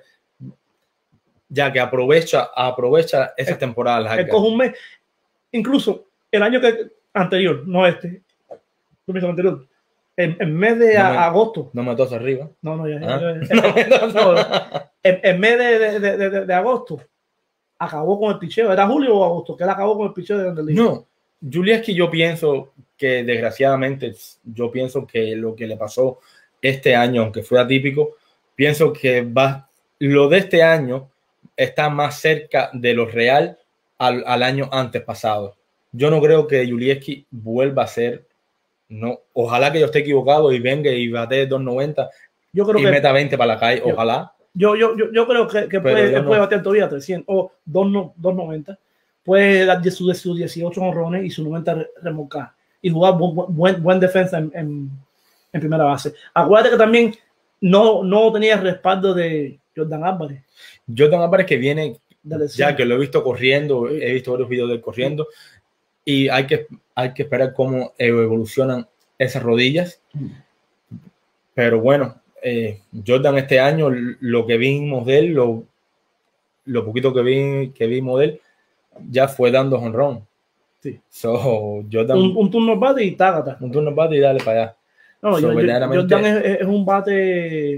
Ya que aprovecha, aprovecha esa temporada larga. El coge un mes, incluso el año que anterior, no este, el anterior, en, en mes de no me, agosto. No me tos arriba. No, no, ya. ¿Ah? ya, ya, ya, ya no, en, en mes de, de, de, de, de agosto, acabó con el picheo. ¿Era julio o agosto? Que él acabó con el picheo de Anderlecht. No, Juliesky, yo pienso que desgraciadamente, yo pienso que lo que le pasó este año, aunque fue atípico, pienso que va, lo de este año está más cerca de lo real al, al año antes pasado. Yo no creo que Juliesky vuelva a ser, no, ojalá que yo esté equivocado y venga y bate dos noventa yo creo y que, meta veinte para la calle, yo, ojalá. Yo, yo, yo, yo creo que, que puede, que no. puede bater todavía trescientos o dos noventa, puede dar sus su dieciocho honrones y su noventa remolcadas y jugar buen, buen, buen defensa en, en, en primera base. Acuérdate que también no, no tenía respaldo de Jordan Álvarez. Jordan Álvarez que viene, ya que lo he visto corriendo, he visto varios videos de él corriendo, y hay que, hay que esperar cómo evolucionan esas rodillas. Pero bueno, eh, Jordan este año, lo que vimos de él, lo, lo poquito que, vi, que vimos de él, ya fue dando jonrón. Sí. So, Jordan, un, un turno bate y tágata. Un turno bate y dale para allá. No, so, yo, verdaderamente, Jordan es, es un bate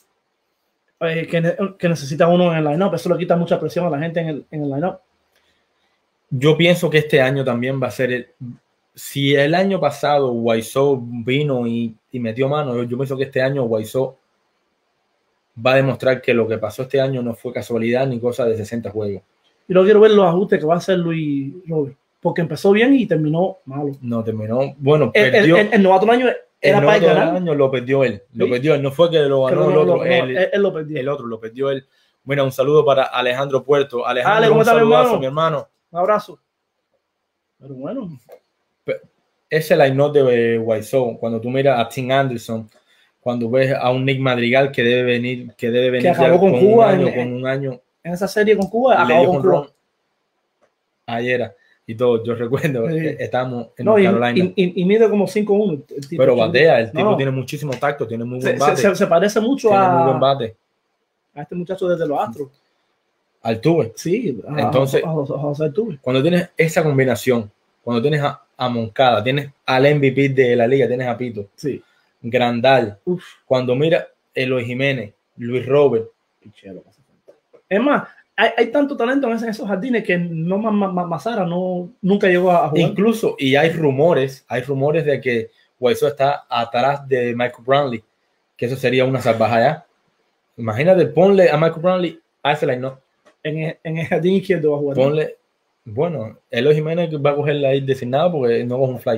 eh, que, que necesita uno en el line-up. Eso le quita mucha presión a la gente en el, en el line-up. Yo pienso que este año también va a ser el, si el año pasado Wiseau vino y, y metió mano, yo, yo pienso que este año Wiseau va a demostrar que lo que pasó este año no fue casualidad ni cosa de sesenta juegos. Y luego quiero ver los ajustes que va a hacer Luis Robert, porque empezó bien y terminó malo. No, terminó, bueno, el, perdió. El, el, el novato del año era el para novato ganar. del año lo perdió él, lo ¿Sí? perdió él, no fue que lo ganó que el no, otro, no, él, no, él, él lo perdió. El otro lo perdió él. Bueno, un saludo para Alejandro Puerto. Alejandro, Ale, ¿cómo un está, saludazo, hermano? mi hermano. Un abrazo. Pero bueno. Ese line-up de Wiseau, cuando tú miras a Tim Anderson, cuando ves a un Nick Madrigal que debe venir, que debe venir que acabó con, con Cuba un año, en, con un año. En esa serie con Cuba, acabó con Cuba. Ayer y todo, yo recuerdo, sí. Estábamos en no, Carolina. Y, y, y mide como cinco uno. Pero batea, el tipo no. tiene muchísimo tacto, tiene muy buen se, bate. Se, se parece mucho tiene a, muy buen bate. a este muchacho desde los Astros. Altuve. Sí, a, entonces, a, a, a José Altuve. Cuando tienes esa combinación, cuando tienes a, a Moncada, tienes al M V P de la liga, tienes a Pito, sí. Grandal, Uf. Cuando mira Eloy Jiménez, Luis Robert. Es más, hay, hay tanto talento en esos jardines que no Mazara no, nunca llegó a jugar. Incluso, y hay rumores, hay rumores de que Wiseau está atrás de Michael Brantley, que eso sería una salvajada. Imagínate, ponle a Michael Brantley a ese line, ¿no? En el, en el jardín izquierdo va a jugar. Ponle, bueno, Eloy Jiménez va a coger la ir designada porque no coge un fly.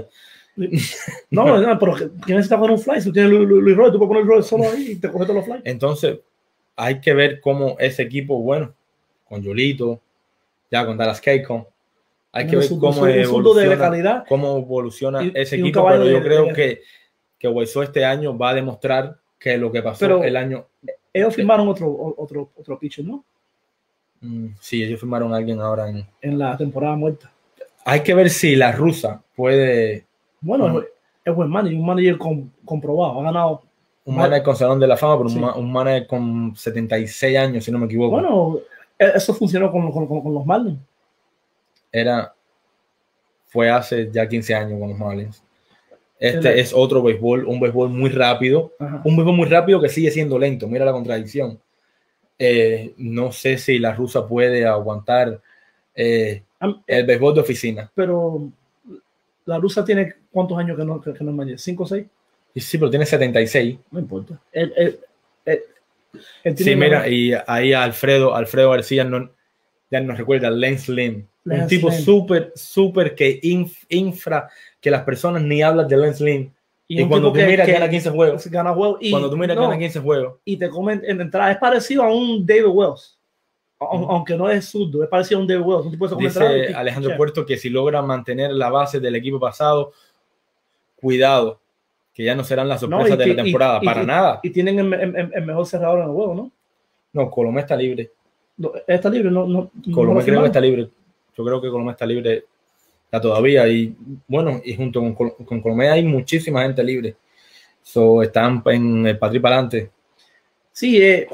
No, no, pero ¿quién necesita poner un fly? Si tú tienes Luis Robert, tú puedes poner Luis Robert solo ahí y te coges todos los fly. Entonces, hay que ver cómo ese equipo, bueno, con Yolito, ya con Dallas Keuchel, hay no, que ver su, cómo, su, evoluciona, de calidad cómo evoluciona y, ese y equipo, pero yo de, creo de, que, que Wiseau este año va a demostrar que lo que pasó pero el año... Ellos firmaron otro, otro, otro pitcher, ¿no? Mm, sí, ellos firmaron a alguien ahora en... En la temporada muerta. Hay que ver si la rusa puede... Bueno, um, es buen manager, un manager con, comprobado, ha ganado... Un manager con Salón de la Fama, pero sí. un, un manager con setenta y seis años, si no me equivoco. Bueno, eso funcionó con, con, con, con los Marlins. Era... Fue hace ya quince años con los Marlins. Este Era. es otro béisbol, un béisbol muy rápido. Ajá. Un béisbol muy rápido que sigue siendo lento. Mira la contradicción. Eh, no sé si la rusa puede aguantar eh, el béisbol de oficina. Pero la rusa tiene cuántos años que no, que, que no maneja, ¿cinco o seis? Sí, pero tiene setenta y seis. No importa. El, el, el, el sí, mira, una... y ahí Alfredo, Alfredo García no, ya nos recuerda Lance Lynn. Lance un tipo súper, súper que inf, infra, que las personas ni hablan de Lance Lynn. Y, y cuando tú miras, gana quince juegos. Gana juegos y, cuando tú miras, no, gana quince juegos. Y te comen en entrada. Es parecido a un David Wells. Mm. Aunque no es zurdo, es parecido a un David Wells. Un tipo de Dice Alejandro y, Puerto que si logra mantener la base del equipo pasado, cuidado, que ya no serán las sorpresas no, de que, la temporada. Y, para y, nada. Y tienen el, el, el mejor cerrador en el juego, ¿no? No, Colomé está libre. No, está libre, no. no Colomé no creo que está libre. Yo creo que Colomé está libre ya todavía. Y bueno, y junto con, con Colomé hay muchísima gente libre. So, están en el patri para adelante. Sí, eh,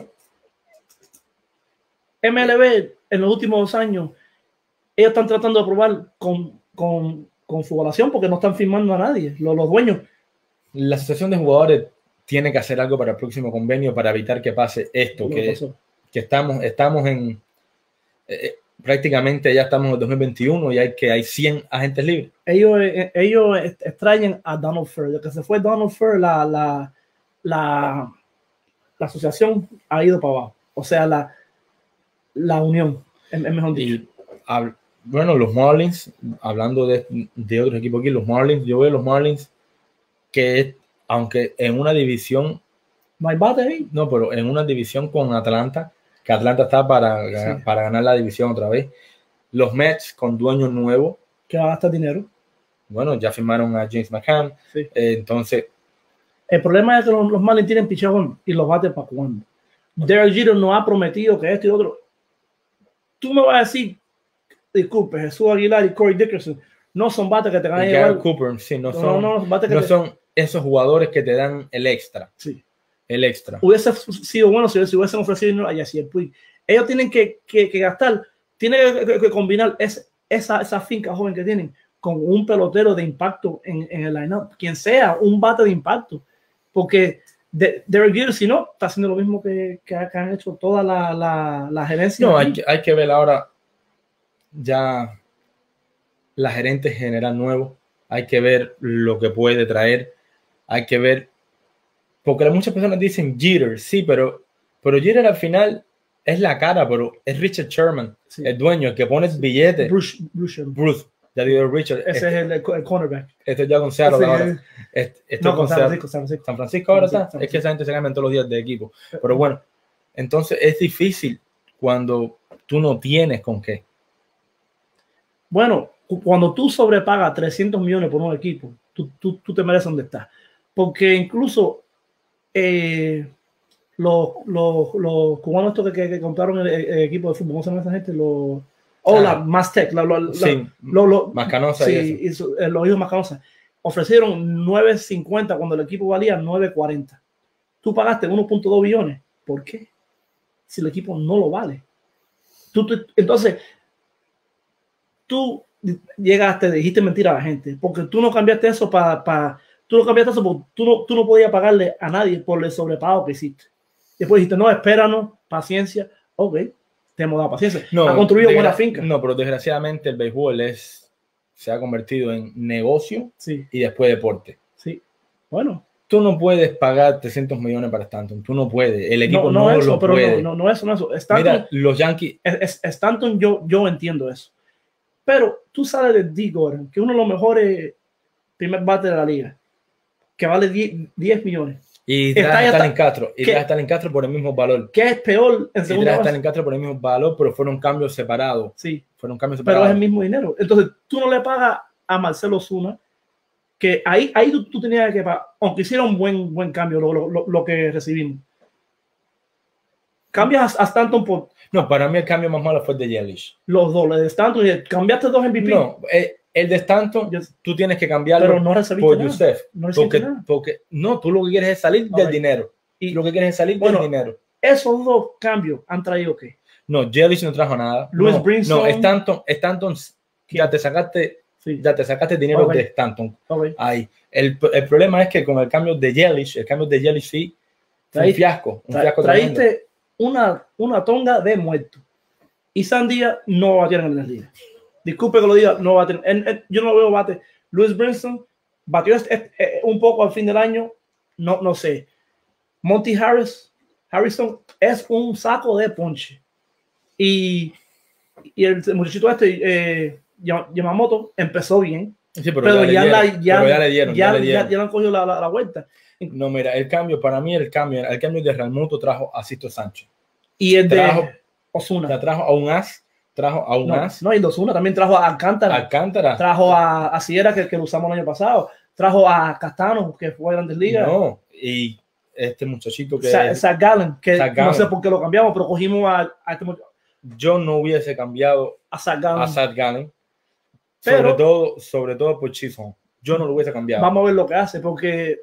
M L B en los últimos dos años, ellos están tratando de probar con, con, con su evaluación porque no están firmando a nadie, los, los dueños. La asociación de jugadores tiene que hacer algo para el próximo convenio para evitar que pase esto, que, que estamos, estamos en eh, prácticamente ya estamos en el dos mil veintiuno y hay que hay cien agentes libres. Ellos, eh, ellos extrañan a Donald Fair. De que se fue Donald Fair, la, la, la, la asociación ha ido para abajo. O sea, la, la unión, es, es mejor dicho. Y, hab, bueno, los Marlins, hablando de, de otros equipos aquí, los Marlins, yo veo los Marlins que aunque en una división no hay bate ahí. No, pero en una división con Atlanta, que Atlanta está para, sí. para ganar la división otra vez. Los Mets con dueño nuevo. Que va a gastar dinero. Bueno, ya firmaron a James McCann. Sí. Eh, entonces. El problema es que los, los Marlins tienen pichón y los bates para cuando. Derek Jeter no ha prometido que esto y otro. Tú me vas a decir, disculpe, Jesús Aguilar y Corey Dickerson no son bates que te van a llevar. Cooper, sí, no, no son, no, no, no te... son esos jugadores que te dan el extra. Sí. el extra. Hubiese sido bueno si, si hubiesen ofrecido dinero a Yasiel Puig. Ellos tienen que, que, que gastar, tienen que, que, que combinar ese, esa, esa finca joven que tienen con un pelotero de impacto en, en el line-up, quien sea, un bate de impacto, porque de, Derek Jeter, si no, está haciendo lo mismo que, que, que han hecho toda la, la, la gerencia. No, hay que, hay que ver ahora ya la gerente general nuevo, hay que ver lo que puede traer, hay que ver, porque muchas personas dicen Jeter, sí, pero, pero Jeter al final es la cara, pero es Richard Sherman, sí. El dueño, el que pone el billete. Bruce, Bruce, Bruce. Ya digo Richard. Ese este, es el, el cornerback. Esto ya con Seattle sí, ahora. Este, este no, con San Francisco, San Francisco. San Francisco ahora San Francisco, está. San Es que esa gente se cambia todos los días de equipo. Pero bueno, entonces es difícil cuando tú no tienes con qué. Bueno, cuando tú sobrepagas trescientos millones por un equipo, tú, tú, tú te mereces donde estás. Porque incluso eh, los, los, los cubanos estos que, que, que compraron el, el equipo de fútbol, ¿cómo se llama esa gente? Los... O oh, la Mastec, la, la, la, sí, lo, lo, Mascanosa sí, y eso. Y los hijos Mascanosa ofrecieron nueve cincuenta cuando el equipo valía nueve cuarenta. Tú pagaste uno punto dos billones. ¿Por qué? Si el equipo no lo vale. Tú, tú, entonces, tú llegaste, dijiste mentira a la gente, porque tú no cambiaste eso para, pa, tú no cambiaste eso porque tú no, tú no podías pagarle a nadie por el sobrepago que hiciste. Después dijiste, no, espéranos, paciencia, ok. Te hemos dado paciencia. No, ha construido buena finca. No, pero desgraciadamente el béisbol es, se ha convertido en negocio sí. Y después deporte. Sí. Bueno. Tú no puedes pagar trescientos millones para Stanton. Tú no puedes. El equipo no, no, no lo eso, pero puede. No, no, no eso, no eso. Stanton, Mira, los Yankees. Es, es, Stanton, yo, yo entiendo eso. Pero tú sales de Dee Gordon, que es uno de los mejores primer bates de la liga, que vale diez millones. Y trae a Stalin Castro. Y trae a Stalin Castro por el mismo valor. ¿Qué es peor en segunda base? Y trae a Stalin Castro por el mismo valor, pero fueron cambios separados. Sí. Fueron cambios separados. Pero es el mismo dinero. Entonces, tú no le pagas a Marcelo Zuna, que ahí, ahí tú, tú tenías que pagar, aunque hiciera un buen, buen cambio lo, lo, lo, lo que recibimos. Cambias a Stanton por... No, para mí el cambio más malo fue el de Yelich. Los dos, el de Stanton, cambiaste dos M V P. No, el, el de Stanton, yo, tú tienes que cambiarlo pero no por nada. Yusef. No porque, nada. porque no, tú lo que quieres es salir del okay. dinero. Y lo que quieres es salir bueno, del dinero. Esos dos cambios han traído qué? No, Yelich no trajo nada. Luis no, Brinson. No, Stanton, Stanton ya te sacaste, sí. ya te sacaste dinero okay. de Stanton. Okay. Ahí. El, el problema es que con el cambio de Yelich, el cambio de Yelich sí, fue un fiasco. Un fiasco traíste una, una tonga de muerto. Y Sandia no va a tener en la liga. Disculpe que lo diga, no va a tener. En, en, yo no veo bate. Luis Brinson batió este, este, un poco al fin del año. No, no sé. Monty Harris, Harrison es un saco de ponche. Y, y el muchachito este, eh, Yamamoto, empezó bien. Sí, pero, pero, ya, ya, le la, dieron, ya, pero ya le dieron. Ya, ya, le dieron. ya, ya le han cogido la, la, la vuelta. No, mira, el cambio, para mí el cambio, el cambio de Realmuto trajo a Sisto Sánchez. Y el trajo, de Ozuna. Trajo a un as, trajo a un no, as. No, y el Ozuna también trajo a Alcántara. Alcántara. Trajo a, a Sierra, que, que lo usamos el año pasado. Trajo a Castano, que fue a Grandes Ligas. No, y este muchachito que... Zach, Zach Gallen, que Zach no Gallen. sé por qué lo cambiamos, pero cogimos a, a este muchacho. Yo no hubiese cambiado a Zach Gallen. A Zach Gallen. Pero, sobre todo, sobre todo por Chisholm. Yo no lo hubiese cambiado. Vamos a ver lo que hace, porque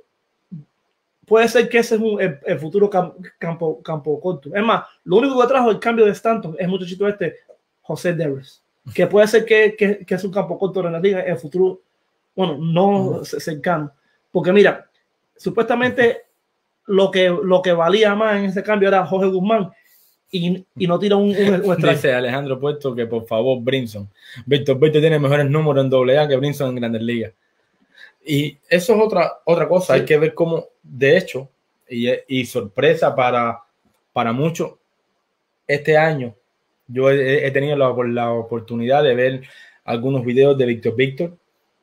puede ser que ese es un, el, el futuro campo, campo, campo corto. Es más, lo único que trajo el cambio de Stanton es muchachito este, José Devers, que puede ser que, que, que es un campo corto en la liga en el futuro, bueno, no uh-huh. cercano. Porque mira, supuestamente lo que, lo que valía más en ese cambio era Jorge Guzmán, y, y no tira un, un, un Dice Alejandro Puerto que por favor Brinson. Víctor Víctor tiene mejores números en doble A que Brinson en Grandes Ligas. Y eso es otra, otra cosa. Sí. Hay que ver cómo, de hecho, y, y sorpresa para, para muchos, este año yo he, he tenido la, la oportunidad de ver algunos videos de Víctor Víctor.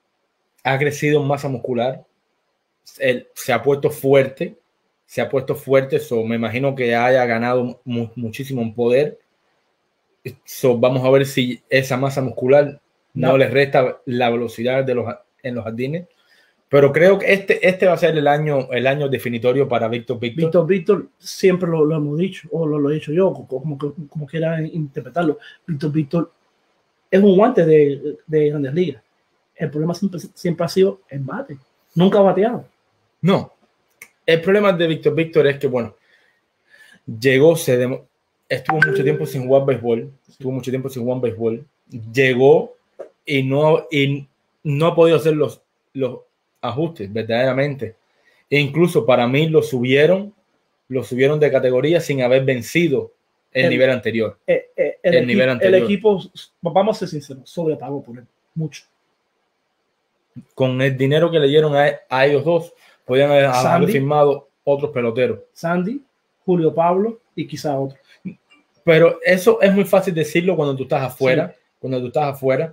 Ha crecido en masa muscular. Él se ha puesto fuerte. Se ha puesto fuerte. So, me imagino que haya ganado mu muchísimo en poder. So, vamos a ver si esa masa muscular no, no le resta la velocidad de los, en los jardines. Pero creo que este, este va a ser el año, el año definitorio para Víctor Víctor. Víctor Víctor, siempre lo, lo hemos dicho, o lo, lo he dicho yo, como, como, como quiera interpretarlo. Víctor Víctor es un guante de, de Grandes Ligas. El problema siempre, siempre ha sido el bate. Nunca ha bateado. No. el problema de Víctor Víctor es que, bueno, llegó, se demo, estuvo mucho tiempo sin jugar béisbol, estuvo mucho tiempo sin jugar béisbol, llegó y no, y no ha podido hacer los, los ajustes verdaderamente. E incluso para mí lo subieron, lo subieron de categoría sin haber vencido el, el nivel anterior. El, el, el, el, nivel anterior. El equipo, vamos a ser sinceros, sobrepagó por él, mucho. Con el dinero que le dieron a, a ellos dos, podían haber, haber firmado otros peloteros. Sandy, Julio Pablo y quizá otro. Pero eso es muy fácil decirlo cuando tú estás afuera. Sí. Cuando tú estás afuera.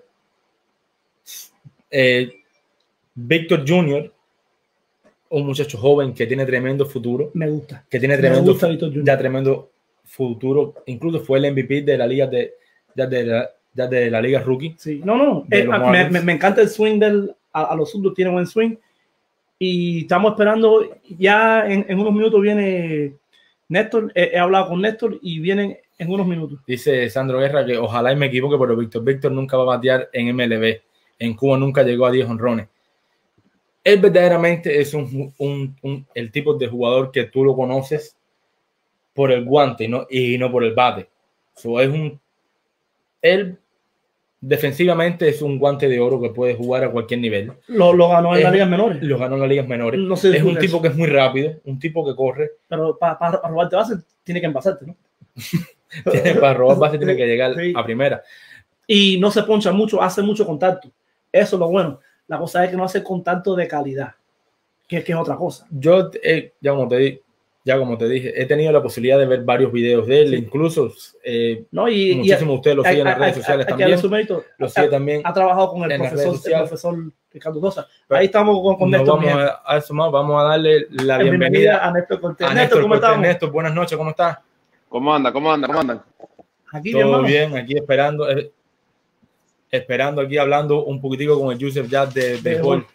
Eh, Víctor junior, un muchacho joven que tiene tremendo futuro. Me gusta. Que tiene tremendo, gusta ya tremendo futuro. Incluso fue el M V P de la liga de, de, de, la, de, de la liga rookie. Sí. No, no. Eh, me, me, me encanta el swing del. A, a los zurdos tiene buen swing. Y estamos esperando. Ya en, en unos minutos viene Néstor. He, he hablado con Néstor y vienen en unos minutos. Dice Sandro Guerra que ojalá y me equivoque, pero Víctor Víctor nunca va a batear en M L B. En Cuba nunca llegó a diez honrones. Él verdaderamente es un, un, un, el tipo de jugador que tú lo conoces por el guante, ¿no? Y no por el bate. So, es un, él defensivamente es un guante de oro que puede jugar a cualquier nivel. Lo, lo ganó en es, las ligas menores. Lo ganó en las ligas menores. No sé es un eso. tipo que es muy rápido, un tipo que corre. Pero para pa, pa robarte base tiene que envasarte, ¿no? tiene, para robar base tiene que llegar sí. a primera. Y no se poncha mucho, hace mucho contacto. Eso es lo bueno. La cosa es que no hace contacto de calidad, que, que es otra cosa. Yo, eh, ya, como te, ya como te dije, he tenido la posibilidad de ver varios videos de él, sí. incluso eh, no, y, muchísimo y, ustedes lo siguen en las redes sociales también. Mérito, lo sigue también. Ha trabajado con el profesor, el profesor Ricardo Dosa. Ahí estamos con, con Néstor. Vamos a, a, eso más, vamos a darle la bienvenida, bienvenida a Néstor Cortés. A Néstor, ¿cómo estamos? Néstor, buenas noches, ¿cómo estás? ¿Cómo anda? ¿Cómo anda? ¿Cómo andan? Aquí, todo bien, aquí esperando. Eh, esperando aquí hablando un poquitico con el Yusef Jazz de béisbol.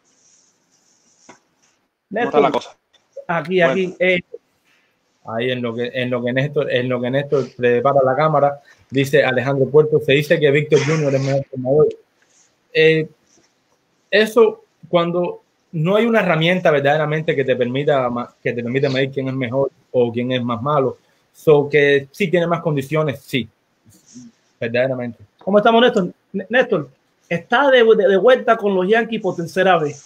¿Cómo está la cosa? Aquí, aquí. Bueno. Eh. Ahí en lo que en lo que Néstor, en lo que Néstor prepara la cámara, dice Alejandro Puerto, se dice que Víctor junior es mejor formador. Eh, eso cuando no hay una herramienta verdaderamente que te permita que te permita medir quién es mejor o quién es más malo. So que sí tiene más condiciones, sí. Verdaderamente. ¿Cómo estamos, Néstor? Néstor, está de, de, de vuelta con los Yankees por tercera vez.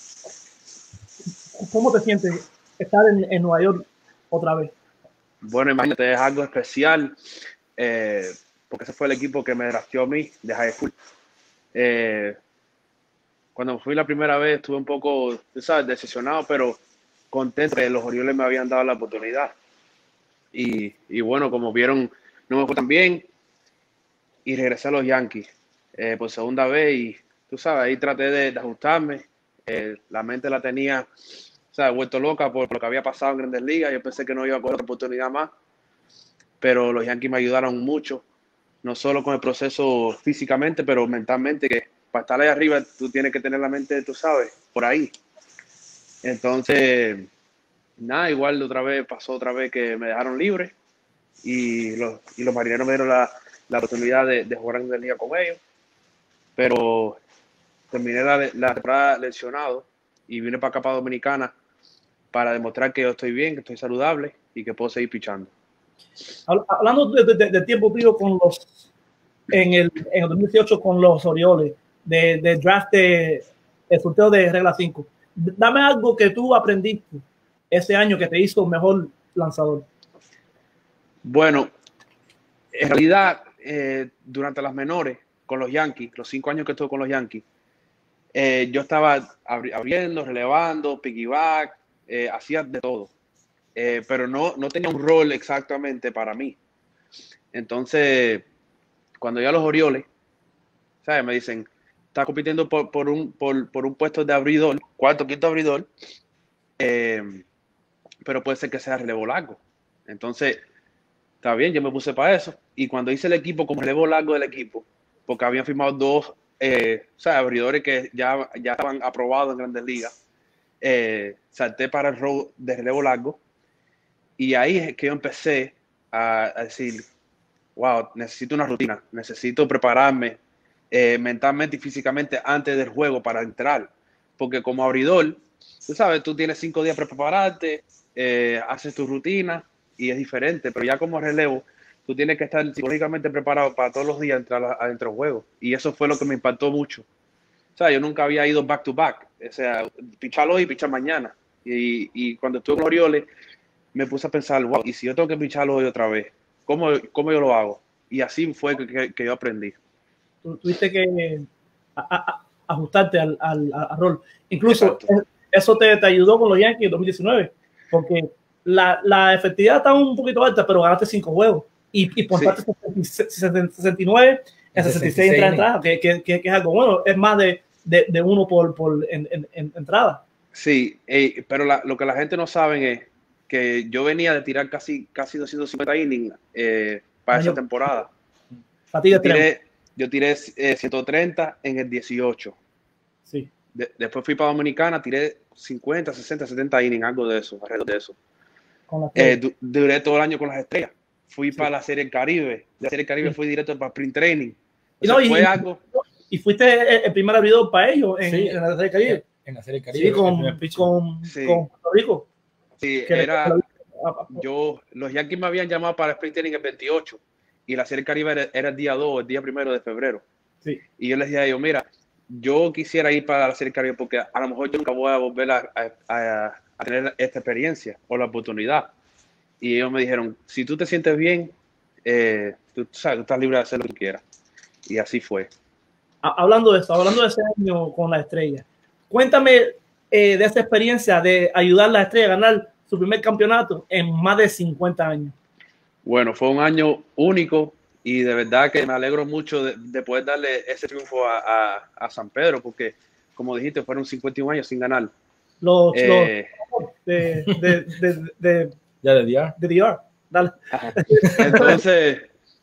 ¿Cómo te sientes estar en, en Nueva York otra vez? Bueno, imagínate, es algo especial, eh, porque ese fue el equipo que me drafteó a mí de high school. Eh, cuando fui la primera vez estuve un poco, ¿sabes?, decepcionado, pero contento que los Orioles me habían dado la oportunidad. Y, y bueno, como vieron, no me fue tan bien y regresé a los Yankees eh, por segunda vez y tú sabes, ahí traté de, de ajustarme. Eh, la mente la tenía, o sea, vuelto loca por lo que había pasado en Grandes Ligas. Yo pensé que no iba a coger otra oportunidad más, pero los Yankees me ayudaron mucho, no solo con el proceso físicamente, pero mentalmente, que para estar ahí arriba tú tienes que tener la mente, tú sabes, por ahí. Entonces, nada, igual otra vez pasó otra vez que me dejaron libre y los, y los marineros me dieron la, la oportunidad de, de jugar en Grandes Ligas con ellos, pero terminé la, la temporada lesionado y vine para acá, para Dominicana, para demostrar que yo estoy bien, que estoy saludable y que puedo seguir pichando. Hablando de, de, de tiempo tuyo con los en el, en el dos mil dieciocho con los Orioles, de, de draft de el sorteo de regla cinco, dame algo que tú aprendiste ese año que te hizo mejor lanzador. Bueno, en realidad, eh, durante las menores con los Yankees, los cinco años que estuve con los Yankees, Eh, yo estaba abriendo, relevando, piggyback, eh, hacía de todo, eh, pero no, no tenía un rol exactamente para mí. Entonces, cuando ya los Orioles, ¿sabes?, me dicen, está compitiendo por, por, un, por, por un puesto de abridor, cuarto, quinto abridor, eh, pero puede ser que sea relevo largo. Entonces, está bien, yo me puse para eso. Y cuando hice el equipo como relevo largo del equipo, porque habían firmado dos Eh, o sea, abridores que ya, ya estaban aprobados en Grandes Ligas, eh, salté para el rol de relevo largo y ahí es que yo empecé a, a decir, wow, necesito una rutina, necesito prepararme eh, mentalmente y físicamente antes del juego para entrar, porque como abridor, tú sabes, tú tienes cinco días para prepararte, eh, haces tu rutina y es diferente, pero ya como relevo, tú tienes que estar psicológicamente preparado para todos los días entrar adentro del juego. Y eso fue lo que me impactó mucho. O sea, yo nunca había ido back to back, o sea, pichar hoy y pichar mañana. Y, y cuando estuve en los Orioles, me puse a pensar, wow, y si yo tengo que picharlo hoy otra vez, ¿cómo, cómo yo lo hago? Y así fue que, que, que yo aprendí. Tú tuviste que a, a, ajustarte al, al, al rol. Incluso Exacto. eso te, te ayudó con los Yankees en dos mil diecinueve, porque la, la efectividad estaba un poquito alta, pero ganaste cinco juegos y, y ponchaste sí. sesenta y nueve en sesenta y seis entradas, que, que, que, que es algo bueno, es más de, de, de uno por, por en, en, en entrada. Sí, eh, pero la, lo que la gente no sabe es que yo venía de tirar casi, casi doscientos cincuenta innings eh, para Año. esa temporada. Fatiga yo tiré, yo tiré eh, ciento treinta en el dieciocho. Sí. De, después fui para Dominicana, tiré cincuenta, sesenta, setenta innings, algo de eso, alrededor de eso. Eh, du duré todo el año con las estrellas. Fui sí. para la Serie del Caribe. De la Serie del Caribe sí. fui directo para Sprint Training. Y, no, y, fue algo... y fuiste el primer abridor para ellos en, sí. en la Serie del Caribe. En la Serie del Caribe. Sí, con, con, sí. con Puerto Rico. Sí, era... Yo, los Yankees me habían llamado para Sprint Training el veintiocho y la Serie del Caribe era, era el día dos, el día primero de febrero. Sí. Y yo les dije a ellos, mira, yo quisiera ir para la Serie del Caribe porque a lo mejor yo nunca voy a volver a, a, a, a tener esta experiencia o la oportunidad. Y ellos me dijeron, si tú te sientes bien, eh, tú, sabes, tú estás libre de hacer lo que quieras. Y así fue. Hablando de eso, hablando de ese año con la Estrella, cuéntame eh, de esa experiencia de ayudar a la Estrella a ganar su primer campeonato en más de cincuenta años. Bueno, fue un año único y de verdad que me alegro mucho de, de poder darle ese triunfo a, a, a San Pedro, porque como dijiste, fueron cincuenta y un años sin ganar. Los, eh, los de, de, de, de, ya de D R. De D R. Dale. Entonces,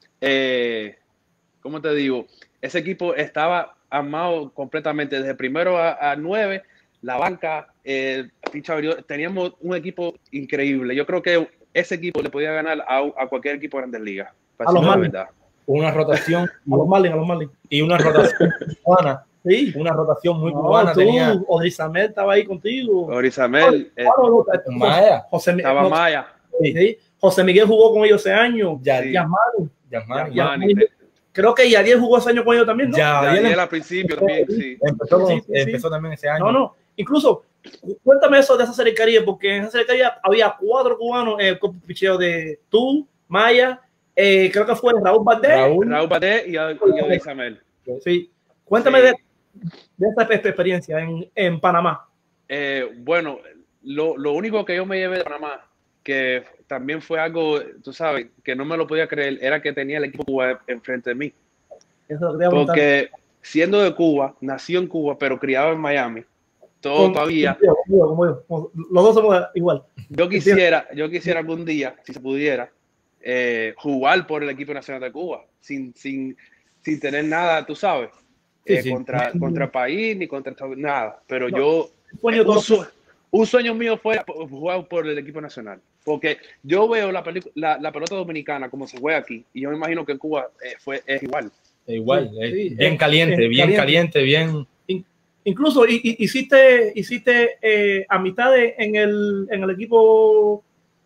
eh, ¿cómo te digo? Ese equipo estaba armado completamente desde primero a, a nueve. La banca, eh, teníamos un equipo increíble. Yo creo que ese equipo le podía ganar a, a cualquier equipo de Grandes Ligas. A los Marlins. Una rotación. A los Marlins, a los Marlins. Y una rotación cubana. Sí. Una rotación muy no, cubana. Tú, tenía. Orizamel estaba ahí contigo. Orizamel. Eh, Maya. José, estaba Maya. Sí. Sí. José Miguel jugó con ellos ese año. Ya, sí. Yasmani. Yasmani. Yasmani. Creo que Yadiel jugó ese año con ellos también, ¿no? Yadiel al principio también, sí. Empezó, sí, sí, empezó sí. también ese año. No, no. Incluso, cuéntame eso de esa Serie Caribe, porque en esa Serie Caribe había cuatro cubanos en el picheo de tú, Maya, eh, creo que fue Raúl Valdés. Raúl, Raúl Valdés y Odri Samuel. Sí. Cuéntame sí. de, de esta experiencia en, en Panamá. Eh, bueno, lo, lo único que yo me llevé de Panamá, que también fue algo, tú sabes, que no me lo podía creer, era que tenía el equipo Cuba enfrente de mí. Eso lo porque siendo de Cuba, nació en Cuba, pero criado en Miami, todo como, todavía. Como yo, como yo, como los dos somos igual. Yo quisiera, yo quisiera algún día, si se pudiera, eh, jugar por el equipo nacional de Cuba, sin, sin, sin tener nada, tú sabes, sí, eh, sí. contra, contra el país ni contra nada. Pero no, yo, sueño un, su, un sueño mío fue jugar por el equipo nacional. Porque yo veo la, la, la pelota dominicana como se juega aquí, y yo me imagino que en Cuba eh, fue, es igual. Igual, sí, bien caliente, bien caliente, caliente, bien. Incluso hiciste, hiciste eh, amistades en el, en el equipo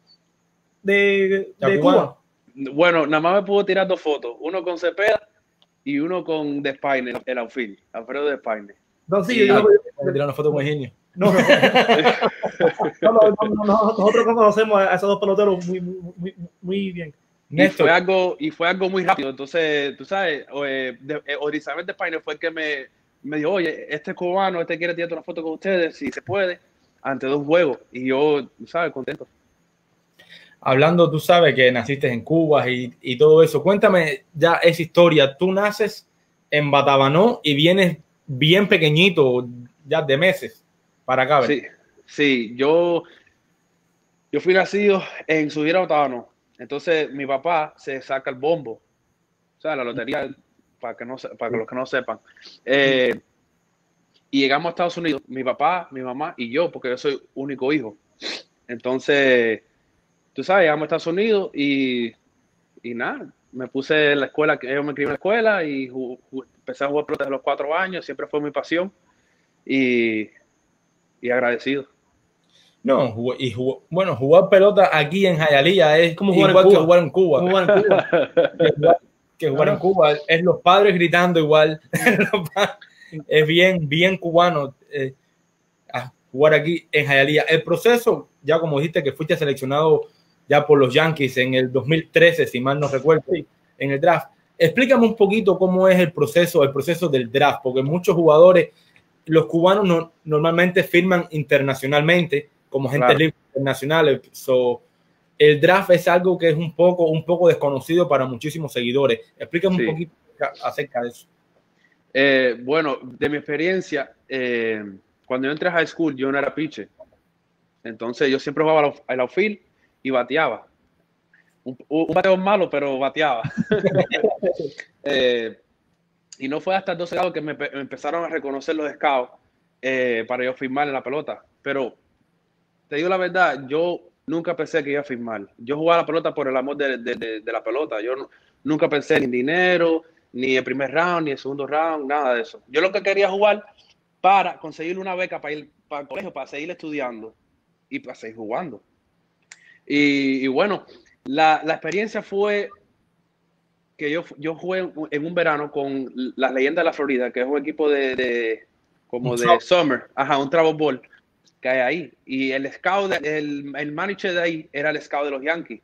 de, de Cuba. Bueno, nada más me pudo tirar dos fotos, uno con Cepeda y uno con Despaigne, el outfield, Alfredo Despaigne. No, sí, y, yo, yo, me tiré una foto con Eugenio. No, no, no, no, no, no, nosotros conocemos a esos dos peloteros muy, muy, muy bien. Y fue, algo, y fue algo muy rápido. Entonces, tú sabes, eh, Orizabel Despaigne fue el que me, me dijo, oye, este es cubano, este quiere tirarte una foto con ustedes, si se puede, ante dos juegos. Y yo, tú sabes, contento. Hablando, tú sabes que naciste en Cuba y, y todo eso. Cuéntame ya esa historia. Tú naces en Batabanó y vienes bien pequeñito, ya de meses, para acá. ¿ves? Sí, sí. Yo, yo fui nacido en Subiera, Batabanó. Entonces mi papá se saca el bombo, o sea, la lotería, para que no para que los que no sepan. Eh, y llegamos a Estados Unidos, mi papá, mi mamá y yo, porque yo soy único hijo. Entonces, tú sabes, llegamos a Estados Unidos y, y nada, me puse en la escuela, yo me inscribí en la escuela y empecé a jugar pelota desde los cuatro años, siempre fue mi pasión y, y agradecido. No, jugó, y jugó, bueno, jugar pelota aquí en Hialeah es como jugar igual que jugar en Cuba. Como jugar en Cuba. que jugar, que jugar en Cuba. Es los padres gritando igual. Es bien, bien cubano eh, a jugar aquí en Hialeah. El proceso, ya como dijiste que fuiste seleccionado ya por los Yankees en el dos mil trece, si mal no recuerdo, en el draft. Explícame un poquito cómo es el proceso, el proceso del draft, porque muchos jugadores, los cubanos no, normalmente firman internacionalmente como gente Claro. libre internacional. So, el draft es algo que es un poco, un poco desconocido para muchísimos seguidores. Explícame Sí. un poquito acerca de eso. Eh, bueno, de mi experiencia, eh, cuando yo entré a high school, yo no era pitcher. Entonces, yo siempre jugaba al outfield y bateaba. Un, un bateo malo, pero bateaba. eh, y no fue hasta el doce grado que me, me empezaron a reconocer los scouts eh, para yo firmar en la pelota. Pero te digo la verdad, yo nunca pensé que iba a firmar. Yo jugaba la pelota por el amor de, de, de, de la pelota. Yo no, nunca pensé ni en dinero, ni el primer round, ni el segundo round, nada de eso. Yo lo que quería jugar para conseguir una beca para ir para el colegio, para seguir estudiando y para seguir jugando. Y, y bueno, la, la experiencia fue que yo, yo jugué en un verano con las Leyendas de la Florida, que es un equipo de, de como Un de travel. summer, ajá, un travel ball que hay ahí. Y el scout, de- el, el manager de ahí era el scout de los Yankees.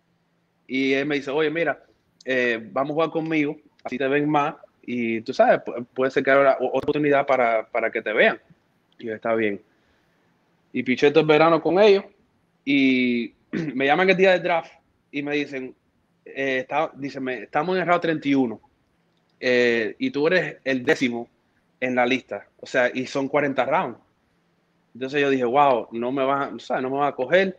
Y él me dice, oye, mira, eh, vamos a jugar conmigo, así te ven más. Y tú sabes, pu- puede ser que haya otra oportunidad para, para que te vean. Y yo, está bien. Y piché todo el verano con ellos. Y me llaman el día del draft y me dicen, eh, está, dicen, me- estamos en el round treinta y uno eh, y tú eres el décimo en la lista. O sea, y son cuarenta rounds. Entonces yo dije, wow, no me van, o sea, no me van a coger.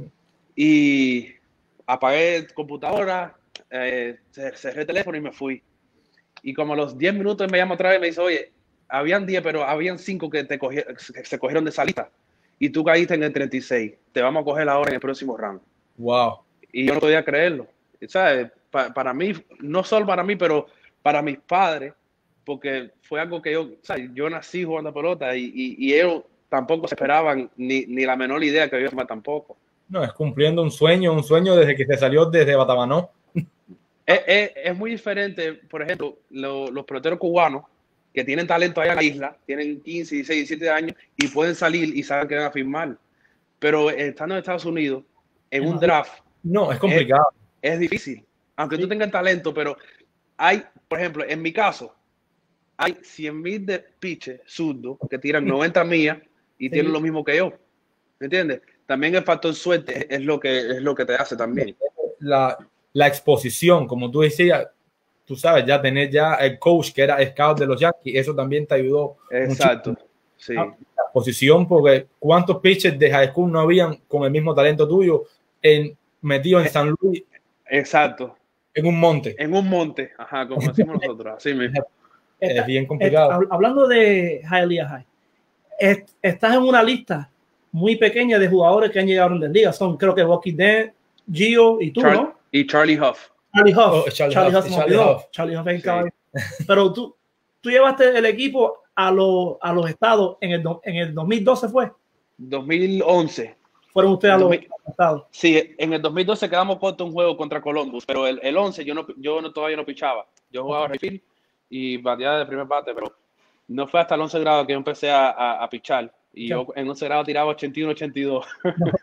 Y apagué computadora, eh, cerré el teléfono y me fui. Y como a los diez minutos me llama otra vez y me dice, oye, habían diez, pero habían cinco que, te cogi- que se cogieron de esa lista. Y tú caíste en el treinta y seis. Te vamos a coger ahora en el próximo round. Wow. Y yo no podía creerlo. ¿Sabes? Pa, para mí, no solo para mí, pero para mis padres, porque fue algo que yo, ¿sabes? Yo nací jugando pelota y, y, y ellos tampoco se esperaban ni, ni la menor idea que yo iba tampoco. No, es cumpliendo un sueño, un sueño desde que se salió desde Batabanó. Es, es, es muy diferente, por ejemplo, lo, los peloteros cubanos que tienen talento allá en la isla, tienen quince, dieciséis, diecisiete años y pueden salir y saben que van a firmar. Pero estando en Estados Unidos, en un draft, No, es complicado. Es, es difícil. Aunque Sí. tú tengas talento, pero hay, por ejemplo, en mi caso, hay cien mil de pitches zurdos que tiran noventa millas y Sí. tienen lo mismo que yo. ¿Me entiendes? También el factor suerte es lo que, es lo que te hace también. La, la exposición, como tú decías, tú sabes, ya tener ya el coach que era scout de los Yankees, eso también te ayudó. Exacto. Muchísimo. Sí. La exposición, porque cuántos pitchers de high school no habían con el mismo talento tuyo en, metido en San Luis, Exacto. en un monte. En un monte, ajá, como decimos nosotros. Así mismo. Es bien complicado. Est- hablando de Hialeah High, est- estás en una lista muy pequeña de jugadores que han llegado a Grandes Ligas. Son, creo que Bucky Dent, Gio y tú, Char- ¿no? Y Charlie Huff. Charlie Huff. Oh, Charlie Charlie Huff, Huff, se me Charlie olvidó. Huff. Charlie Huff es el Sí. caballo. Pero tú, tú llevaste el equipo a, los a los estados en el, do- en el dos mil doce, ¿fue? dos mil once. Fueron ustedes a los, dos mil a los estados. Sí, en el dos mil doce quedamos corto un juego contra Columbus, pero el, el once yo, no, yo no, todavía no pichaba. Yo jugaba right field y bateaba de primer bate, pero no fue hasta el once grado que yo empecé a, a, a pichar. Y yo en once grado tiraba ochenta y uno, ochenta y dos.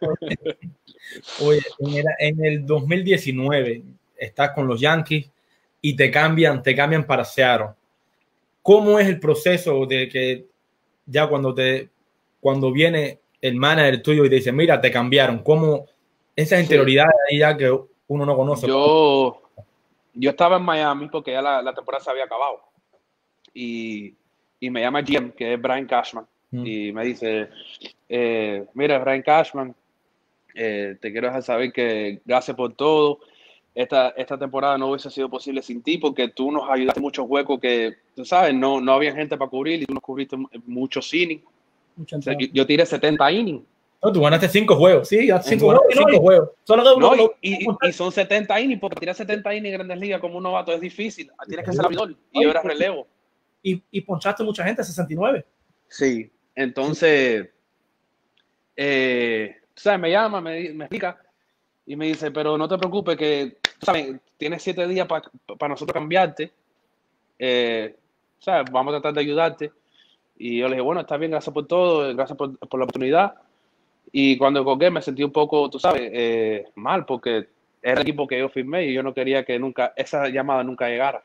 Oye, en el, en el dos mil diecinueve estás con los Yankees y te cambian, te cambian para Seattle. ¿Cómo es el proceso de que ya cuando te cuando viene el manager tuyo y te dice, mira, te cambiaron? ¿Cómo esa interioridad ahí ya que uno no conoce? Yo, yo estaba en Miami porque ya la, la temporada se había acabado. Y, y me llama G M, que es Brian Cashman, Mm. y me dice, eh, mira, Brian Cashman, eh, te quiero dejar saber que gracias por todo. Esta, esta temporada no hubiese sido posible sin ti porque tú nos ayudaste muchos huecos que, tú sabes, no, no había gente para cubrir y tú nos cubriste muchos innings. Mucha O sea, yo, entrada. yo tiré setenta innings. No, tú ganaste cinco juegos. Sí, ya cinco Tú ganaste juegos. cinco juegos. Solo que No, lo- lo- y, y, y son setenta innings, porque tirar setenta innings en Grandes Ligas como un novato es difícil. Tienes que ser abridor y yo era relevo. y, y ponchaste mucha gente, sesenta y nueve. Sí, entonces eh, ¿sabes? Me llama, me, me explica y me dice, pero no te preocupes que, ¿sabes? Tienes siete días para pa nosotros cambiarte. Eh, ¿sabes? Vamos a tratar de ayudarte. Y yo le dije, bueno, está bien, gracias por todo, gracias por, por la oportunidad. Y cuando colgué me sentí un poco, tú sabes, eh, mal, porque era el equipo que yo firmé y yo no quería que nunca, esa llamada nunca llegara.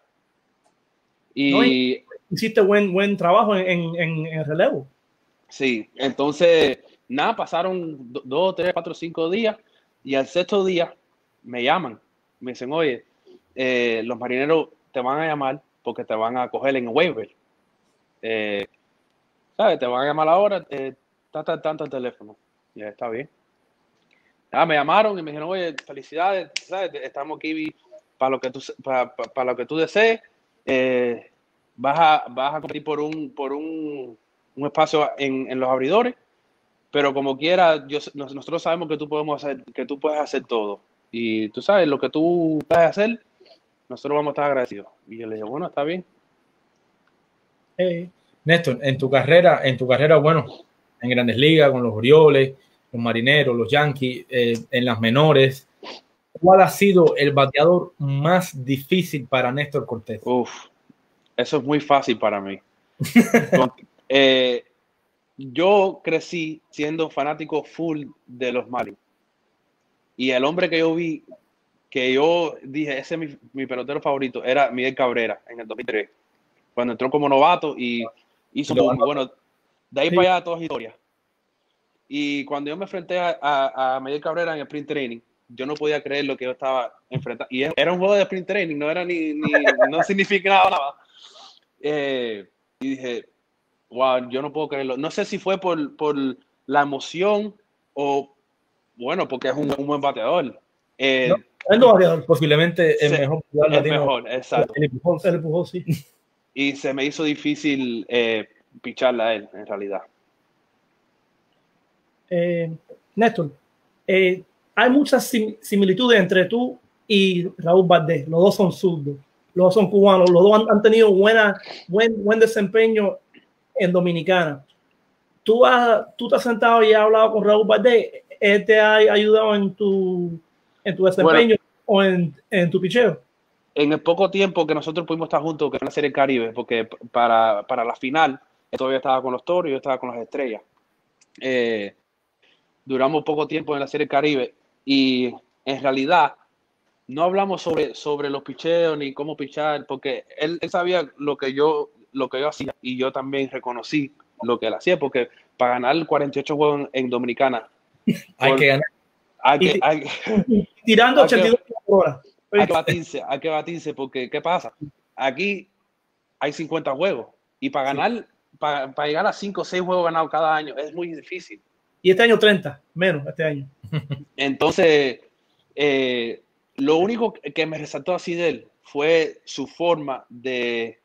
Y, no, y hiciste buen, buen trabajo en, en, en el relevo. Sí, entonces, nada, pasaron do, dos, tres, cuatro, cinco días y al sexto día me llaman. Me dicen, oye, eh, los marineros te van a llamar porque te van a coger en el waiver. Eh, ¿Sabes? Te van a llamar ahora, eh, tanto, tanto el teléfono. Ya está bien. Ah, me llamaron y me dijeron, oye, felicidades, ¿sabes? Estamos aquí para lo que tú, para, para, para lo que tú desees. Eh, vas, a, vas a competir por un, por un, un espacio en, en los abridores, pero como quiera, yo, nosotros sabemos que tú podemos hacer, que tú puedes hacer todo. Y tú sabes, lo que tú puedes hacer, nosotros vamos a estar agradecidos. Y yo le dije, bueno, está bien. Hey, Néstor, en tu carrera, en tu carrera, bueno, en Grandes Ligas, con los Orioles, los Marineros, los Yankees, eh, en las menores, ¿cuál ha sido el bateador más difícil para Néstor Cortés? Uf, eso es muy fácil para mí. Con, eh, yo crecí siendo fanático full de los Marlins. Y el hombre que yo vi, que yo dije, ese es mi, mi pelotero favorito, era Miguel Cabrera en el dos mil tres, cuando entró como novato y hizo muy bueno. De ahí sí. para allá todas historias. Y cuando yo me enfrenté a, a, a Miguel Cabrera en el sprint training, yo no podía creer lo que yo estaba enfrentando. Y era un juego de sprint training, no era ni, ni no significaba nada. Eh, y dije, wow, yo no puedo creerlo. No sé si fue por, por la emoción o, bueno, porque es un, un buen bateador. Eh, no, es no bateador, posiblemente el se, mejor. El mejor, exacto. El empujón, el empujón, sí. Y se me hizo difícil eh, picharla a él, en realidad. Eh, Néstor, eh, hay muchas sim similitudes entre tú y Raúl Valdez. Los dos son zurdos, los dos son cubanos, los dos han, han tenido buena, buen, buen desempeño en Dominicana. ¿Tú, has, ¿Tú te has sentado y has hablado con Raúl Valdez? ¿Él te ha ayudado en tu, en tu desempeño bueno, o en, en tu picheo? En el poco tiempo que nosotros pudimos estar juntos, que fue en la Serie Caribe, porque para, para la final, él todavía estaba con los Toros y yo estaba con las Estrellas. Eh, duramos poco tiempo en la Serie Caribe y en realidad no hablamos sobre, sobre los picheos ni cómo pichar, porque él, él sabía lo que, yo, lo que yo hacía y yo también reconocí lo que él hacía, porque para ganar cuarenta y ocho juegos en, en Dominicana hay por, que ganar. Hay que, hay, tirando ochenta y dos horas. Hay que batirse, hay que batirse, porque ¿qué pasa? Aquí hay cincuenta juegos y para ganar, sí. para, para llegar a cinco o seis juegos ganados cada año es muy difícil. Y este año treinta, menos este año. Entonces, eh, lo único que me resaltó así de él fue su forma de,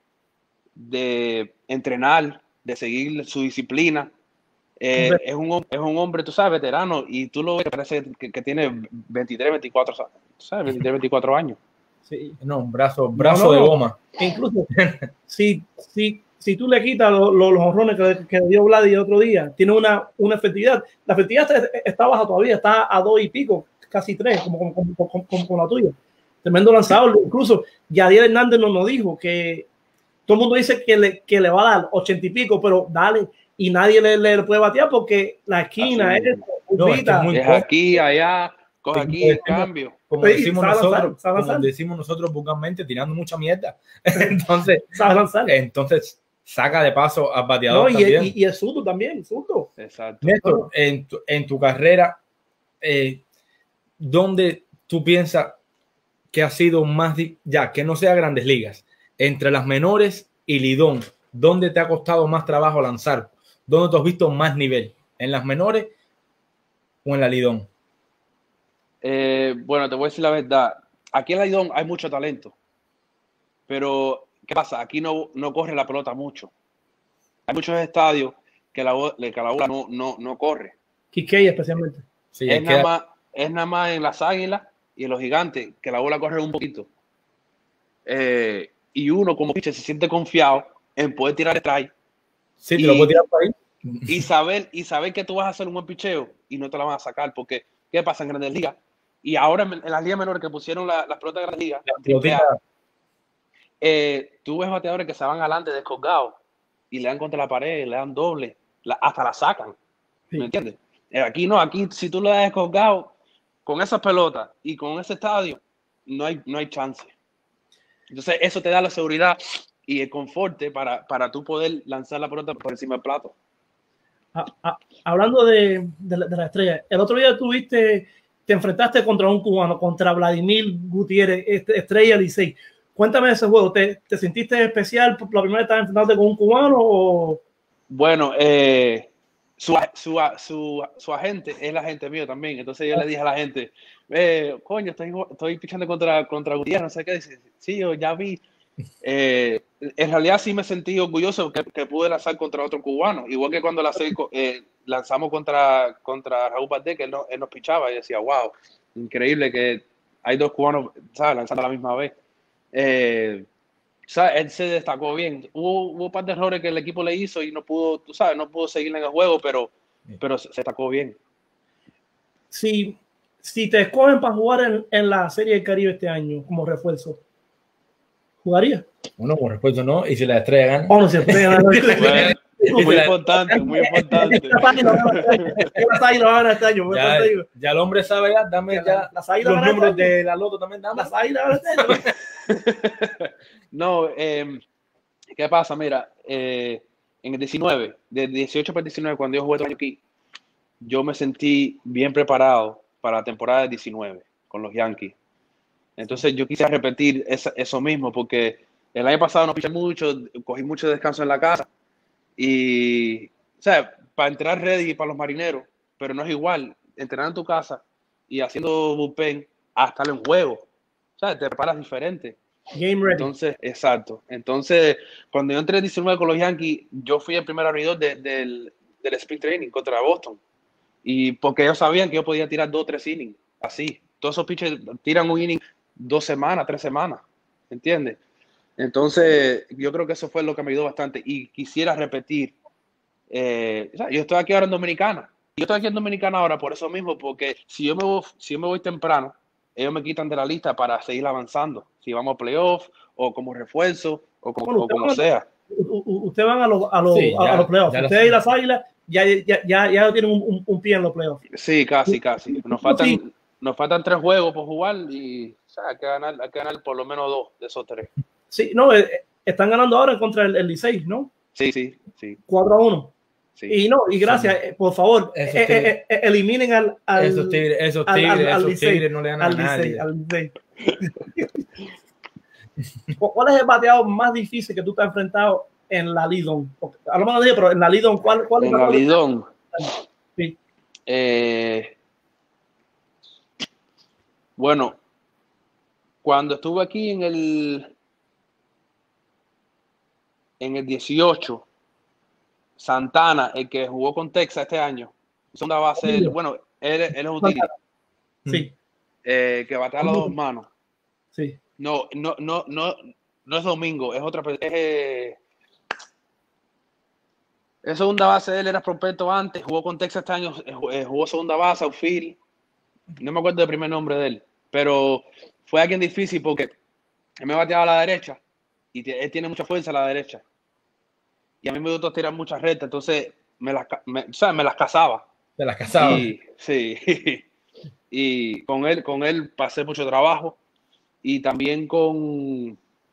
de entrenar, de seguir su disciplina. Eh, es, un, es un hombre, tú sabes, veterano, y tú lo ves que parece que, que tiene veintitrés, veinticuatro, ¿sabes? veintitrés, veinticuatro años. Sí, no, un brazo, brazo no, no, de goma. Incluso, si, si, si tú le quitas lo, lo, los honrones que, que dio Vladi el otro día, tiene una, una efectividad. La efectividad está, está baja todavía, está a dos y pico, casi tres, como, como, como, como, como, como la tuya. Tremendo lanzador. Incluso Yadier Hernández nos, nos dijo que todo el mundo dice que le, que le va a dar ochenta y pico, pero dale. Y nadie le, le puede batear porque la esquina Así, es, no, es, que es, muy es aquí, allá, coge aquí el cambio. Como sí, decimos nosotros, lanzar, como lanzar. decimos nosotros vulgarmente, tirando mucha mierda. Entonces, entonces saca de paso al bateador. No, y, también. Y, y el zurdo también, zurdo. Exacto. Néstor, en tu, en tu carrera, eh, ¿dónde tú piensas que ha sido más, ya que no sea Grandes Ligas, entre las menores y Lidón, dónde te ha costado más trabajo lanzar? ¿Dónde tú has visto más nivel? ¿En las menores o en la Lidón? Eh, bueno, te voy a decir la verdad. Aquí en la Lidón hay mucho talento. Pero, ¿qué pasa? Aquí no, no corre la pelota mucho. Hay muchos estadios que la, que la bola no, no, no corre. Quiqueya especialmente. Sí, es, nada más, es nada más en las Águilas y en los Gigantes que la bola corre un poquito. Eh, y uno como pitcher se siente confiado en poder tirar strike. Sí, te y, lo puedo tirar por ahí. y saber, y saber que tú vas a hacer un buen picheo y no te la van a sacar, porque ¿qué pasa en Grandes Ligas? Y ahora en, en las ligas menores que pusieron la, las pelotas de Grandes Ligas, eh, tú ves bateadores que se van adelante descolgados y le dan contra la pared, le dan doble, la, hasta la sacan. Sí. ¿Me entiendes? Eh, aquí no, aquí si tú lo das descolgado con esas pelotas y con ese estadio, no hay, no hay chance. Entonces eso te da la seguridad y el confort para, para tú poder lanzar la pelota por encima del plato. Ah, ah, hablando de, de, la, de la estrella, el otro día tuviste, te enfrentaste contra un cubano, contra Vladimir Gutiérrez, estrella Licey. Cuéntame de ese juego. ¿Te, te sentiste especial por la primera vez estar enfrentándote con un cubano? O... Bueno, eh, su, su, su, su agente es el agente mío también. Entonces yo le dije a la gente, eh, coño, estoy, estoy pichando contra, contra Gutiérrez, no sé qué. Dice, sí, yo ya vi. Eh, en realidad sí me sentí orgulloso que, que pude lanzar contra otro cubano, igual que cuando la eh, lanzamos contra, contra Raúl Valdez, que él, no, él nos pichaba y decía, wow, increíble que hay dos cubanos, ¿sabes?, lanzando a la misma vez. Eh, ¿sabes? Él se destacó bien. Hubo, hubo un par de errores que el equipo le hizo y no pudo, tú sabes, no pudo seguir en el juego, pero, pero se, se destacó bien. Si, si te escogen para jugar en, en la Serie del Caribe este año como refuerzo, ¿jugaría? Bueno, como refuerzo no, y si la estrella gana. Oh, no, si la estrella gana. Bueno, muy importante, muy importante. Ya, ya el hombre sabe ya, dame ya, ya las los números de la loto también, dame. Las águilas. No, eh, ¿qué pasa? Mira, eh, en el diecinueve, de dieciocho para el diecinueve, cuando yo jugué aquí, yo me sentí bien preparado para la temporada de diecinueve con los Yankees. Entonces yo quise repetir esa, eso mismo, porque el año pasado no piché mucho, cogí mucho descanso en la casa y, o sea, para entrar ready para los marineros, pero no es igual entrenar en tu casa y haciendo bullpen hasta en juego, o sea, te preparas diferente. Game ready. Entonces, exacto. Entonces, cuando yo entré en diecinueve con los Yankees, yo fui el primer abridor de, de, del, del Spring Training contra Boston, y porque ellos sabían que yo podía tirar dos o tres innings, así. Todos esos pitchers tiran un inning dos semanas, tres semanas, ¿entiendes? Entonces, yo creo que eso fue lo que me ayudó bastante y quisiera repetir. Eh, o sea, yo estoy aquí ahora en Dominicana. Yo estoy aquí en Dominicana ahora por eso mismo, porque si yo me voy, si yo me voy temprano, ellos me quitan de la lista para seguir avanzando. Si vamos a playoffs o como refuerzo o como, bueno, o como sea. Ustedes van a los, a los, sí, ya, a los playoffs. Ustedes y las Águilas ya, ya, ya, ya tienen un, un, un pie en los playoffs. Sí, casi, casi. Nos faltan... Sí. Nos faltan tres juegos por jugar y o sea, hay, que ganar, hay que ganar por lo menos dos de esos tres. Sí, no, eh, están ganando ahora contra el, el Licey, ¿no? Sí, sí, sí. cuatro a uno. Sí. Y no, y gracias, sí. eh, por favor, eh, eh, eh, eliminen al, al esos tigres, esos tigres, al, al, esos tigres no le ganan al a nadie. Licey, al Licey. ¿Cuál es el bateador más difícil que tú te has enfrentado en la Lidón? A lo mejor no dije, pero en la Lidón, ¿cuál, cuál en la Lidón? Sí. Eh... Bueno, cuando estuve aquí en el en el dieciocho, Santana, el que jugó con Texas este año, segunda base, el, bueno, él, él es Utilia. Sí. Eh, que batea a las dos manos. Sí. No, no, no, no, no es Domingo, es otra. Es, eh, es segunda base, él era prospecto antes, jugó con Texas este año, eh, jugó segunda base, outfield. No me acuerdo del primer nombre de él, pero fue alguien difícil porque él me bateaba a la derecha y él tiene mucha fuerza a la derecha. Y a mí me gusta tirar muchas rectas, entonces me las, me, o sea, me las cazaba. ¿Te las cazaba? Y, sí. Y con él, con él pasé mucho trabajo. Y también con,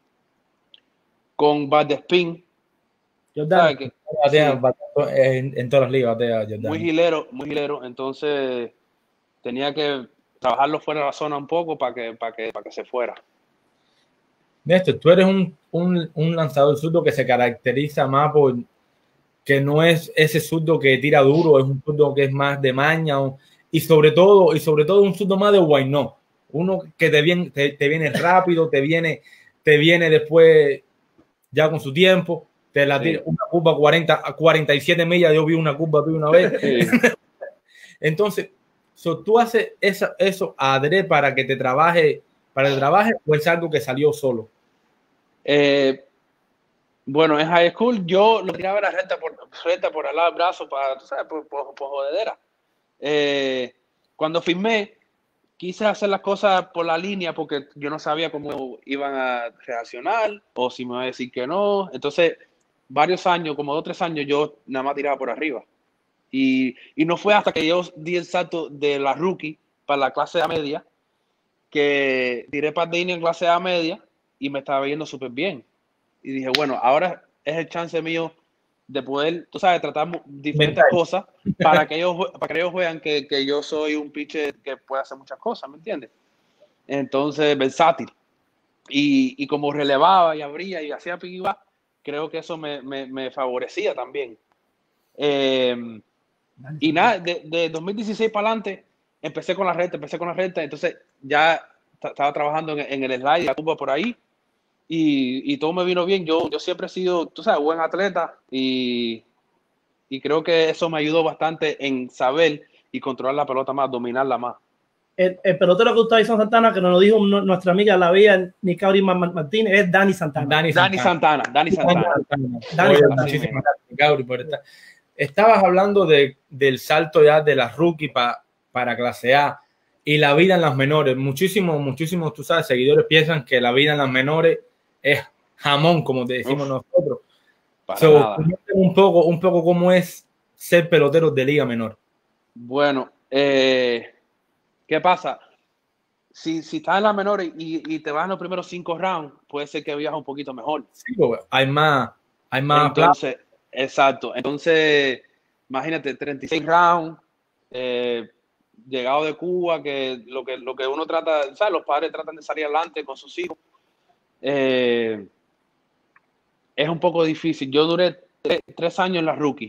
con Valdespín. Jordan. Que, batea, sí, batea, en, en todas las ligas batea Jordan. Muy gilero, muy gilero. Entonces tenía que trabajarlo fuera de la zona un poco para que, para que, para que se fuera. Néstor, tú eres un, un, un lanzador zurdo que se caracteriza más por que no es ese zurdo que tira duro, es un zurdo que es más de maña o, y sobre todo y sobre todo un zurdo más de guaynó, uno que te viene, te, te viene rápido, te viene, te viene después ya con su tiempo, te la tira, sí. Una curva cuarenta a cuarenta y siete millas, yo vi una curva vi una vez. Sí. Entonces, so, tú haces esa, eso adrede para que te trabaje, para que trabaje o es algo que salió solo. Eh, Bueno, en high school yo lo tiraba la recta por, recta por al lado del brazo para, tú sabes, por, por, por jodedera. Eh, cuando firmé, quise hacer las cosas por la línea porque yo no sabía cómo iban a reaccionar o si me iban a decir que no. Entonces, varios años, como dos o tres años, yo nada más tiraba por arriba. Y, y no fue hasta que yo di el salto de la rookie para la clase A media que tiré para de en clase A media y me estaba yendo súper bien. Y dije, bueno, ahora es el chance mío de poder, tú sabes, tratar diferentes Mental. cosas para que ellos, para que ellos vean que, que yo soy un pitcher que puede hacer muchas cosas, ¿me entiendes? Entonces, versátil. Y, y como relevaba y abría y hacía pick-up, creo que eso me, me, me favorecía también. Eh, y nada, de, de dos mil dieciséis para adelante, empecé con la recta, empecé con la recta, entonces ya estaba trabajando en, en el slide, la curva por ahí, y, y todo me vino bien. Yo, yo siempre he sido, tú sabes, buen atleta, y, y creo que eso me ayudó bastante en saber y controlar la pelota más, dominarla más. El, el pelotero que usted hizo Santana, que nos lo dijo no, nuestra amiga la vía Nicauri Martínez, es Dani Santana. Dani Dani Santana, Dani Santana. Dani Santana. Dani Oye, Santana. muchísimas gracias, Nicauri, por estar. Estabas hablando de, del salto ya de la rookie pa, para clase A y la vida en las menores. Muchísimos, muchísimos, tú sabes, seguidores piensan que la vida en las menores es jamón, como te decimos Uf, nosotros. Para so, nada. Un poco, un poco cómo es ser pelotero de liga menor. Bueno, eh, ¿qué pasa? Si, si estás en las menores y, y te vas en los primeros cinco rounds, puede ser que viajes un poquito mejor. Sí, porque hay más, hay más Entonces, exacto. Entonces, imagínate, treinta y seis rounds, eh, llegado de Cuba, que lo que, lo que uno trata, ¿sabes? Los padres tratan de salir adelante con sus hijos. Eh, es un poco difícil. Yo duré tres, tres años en la rookie.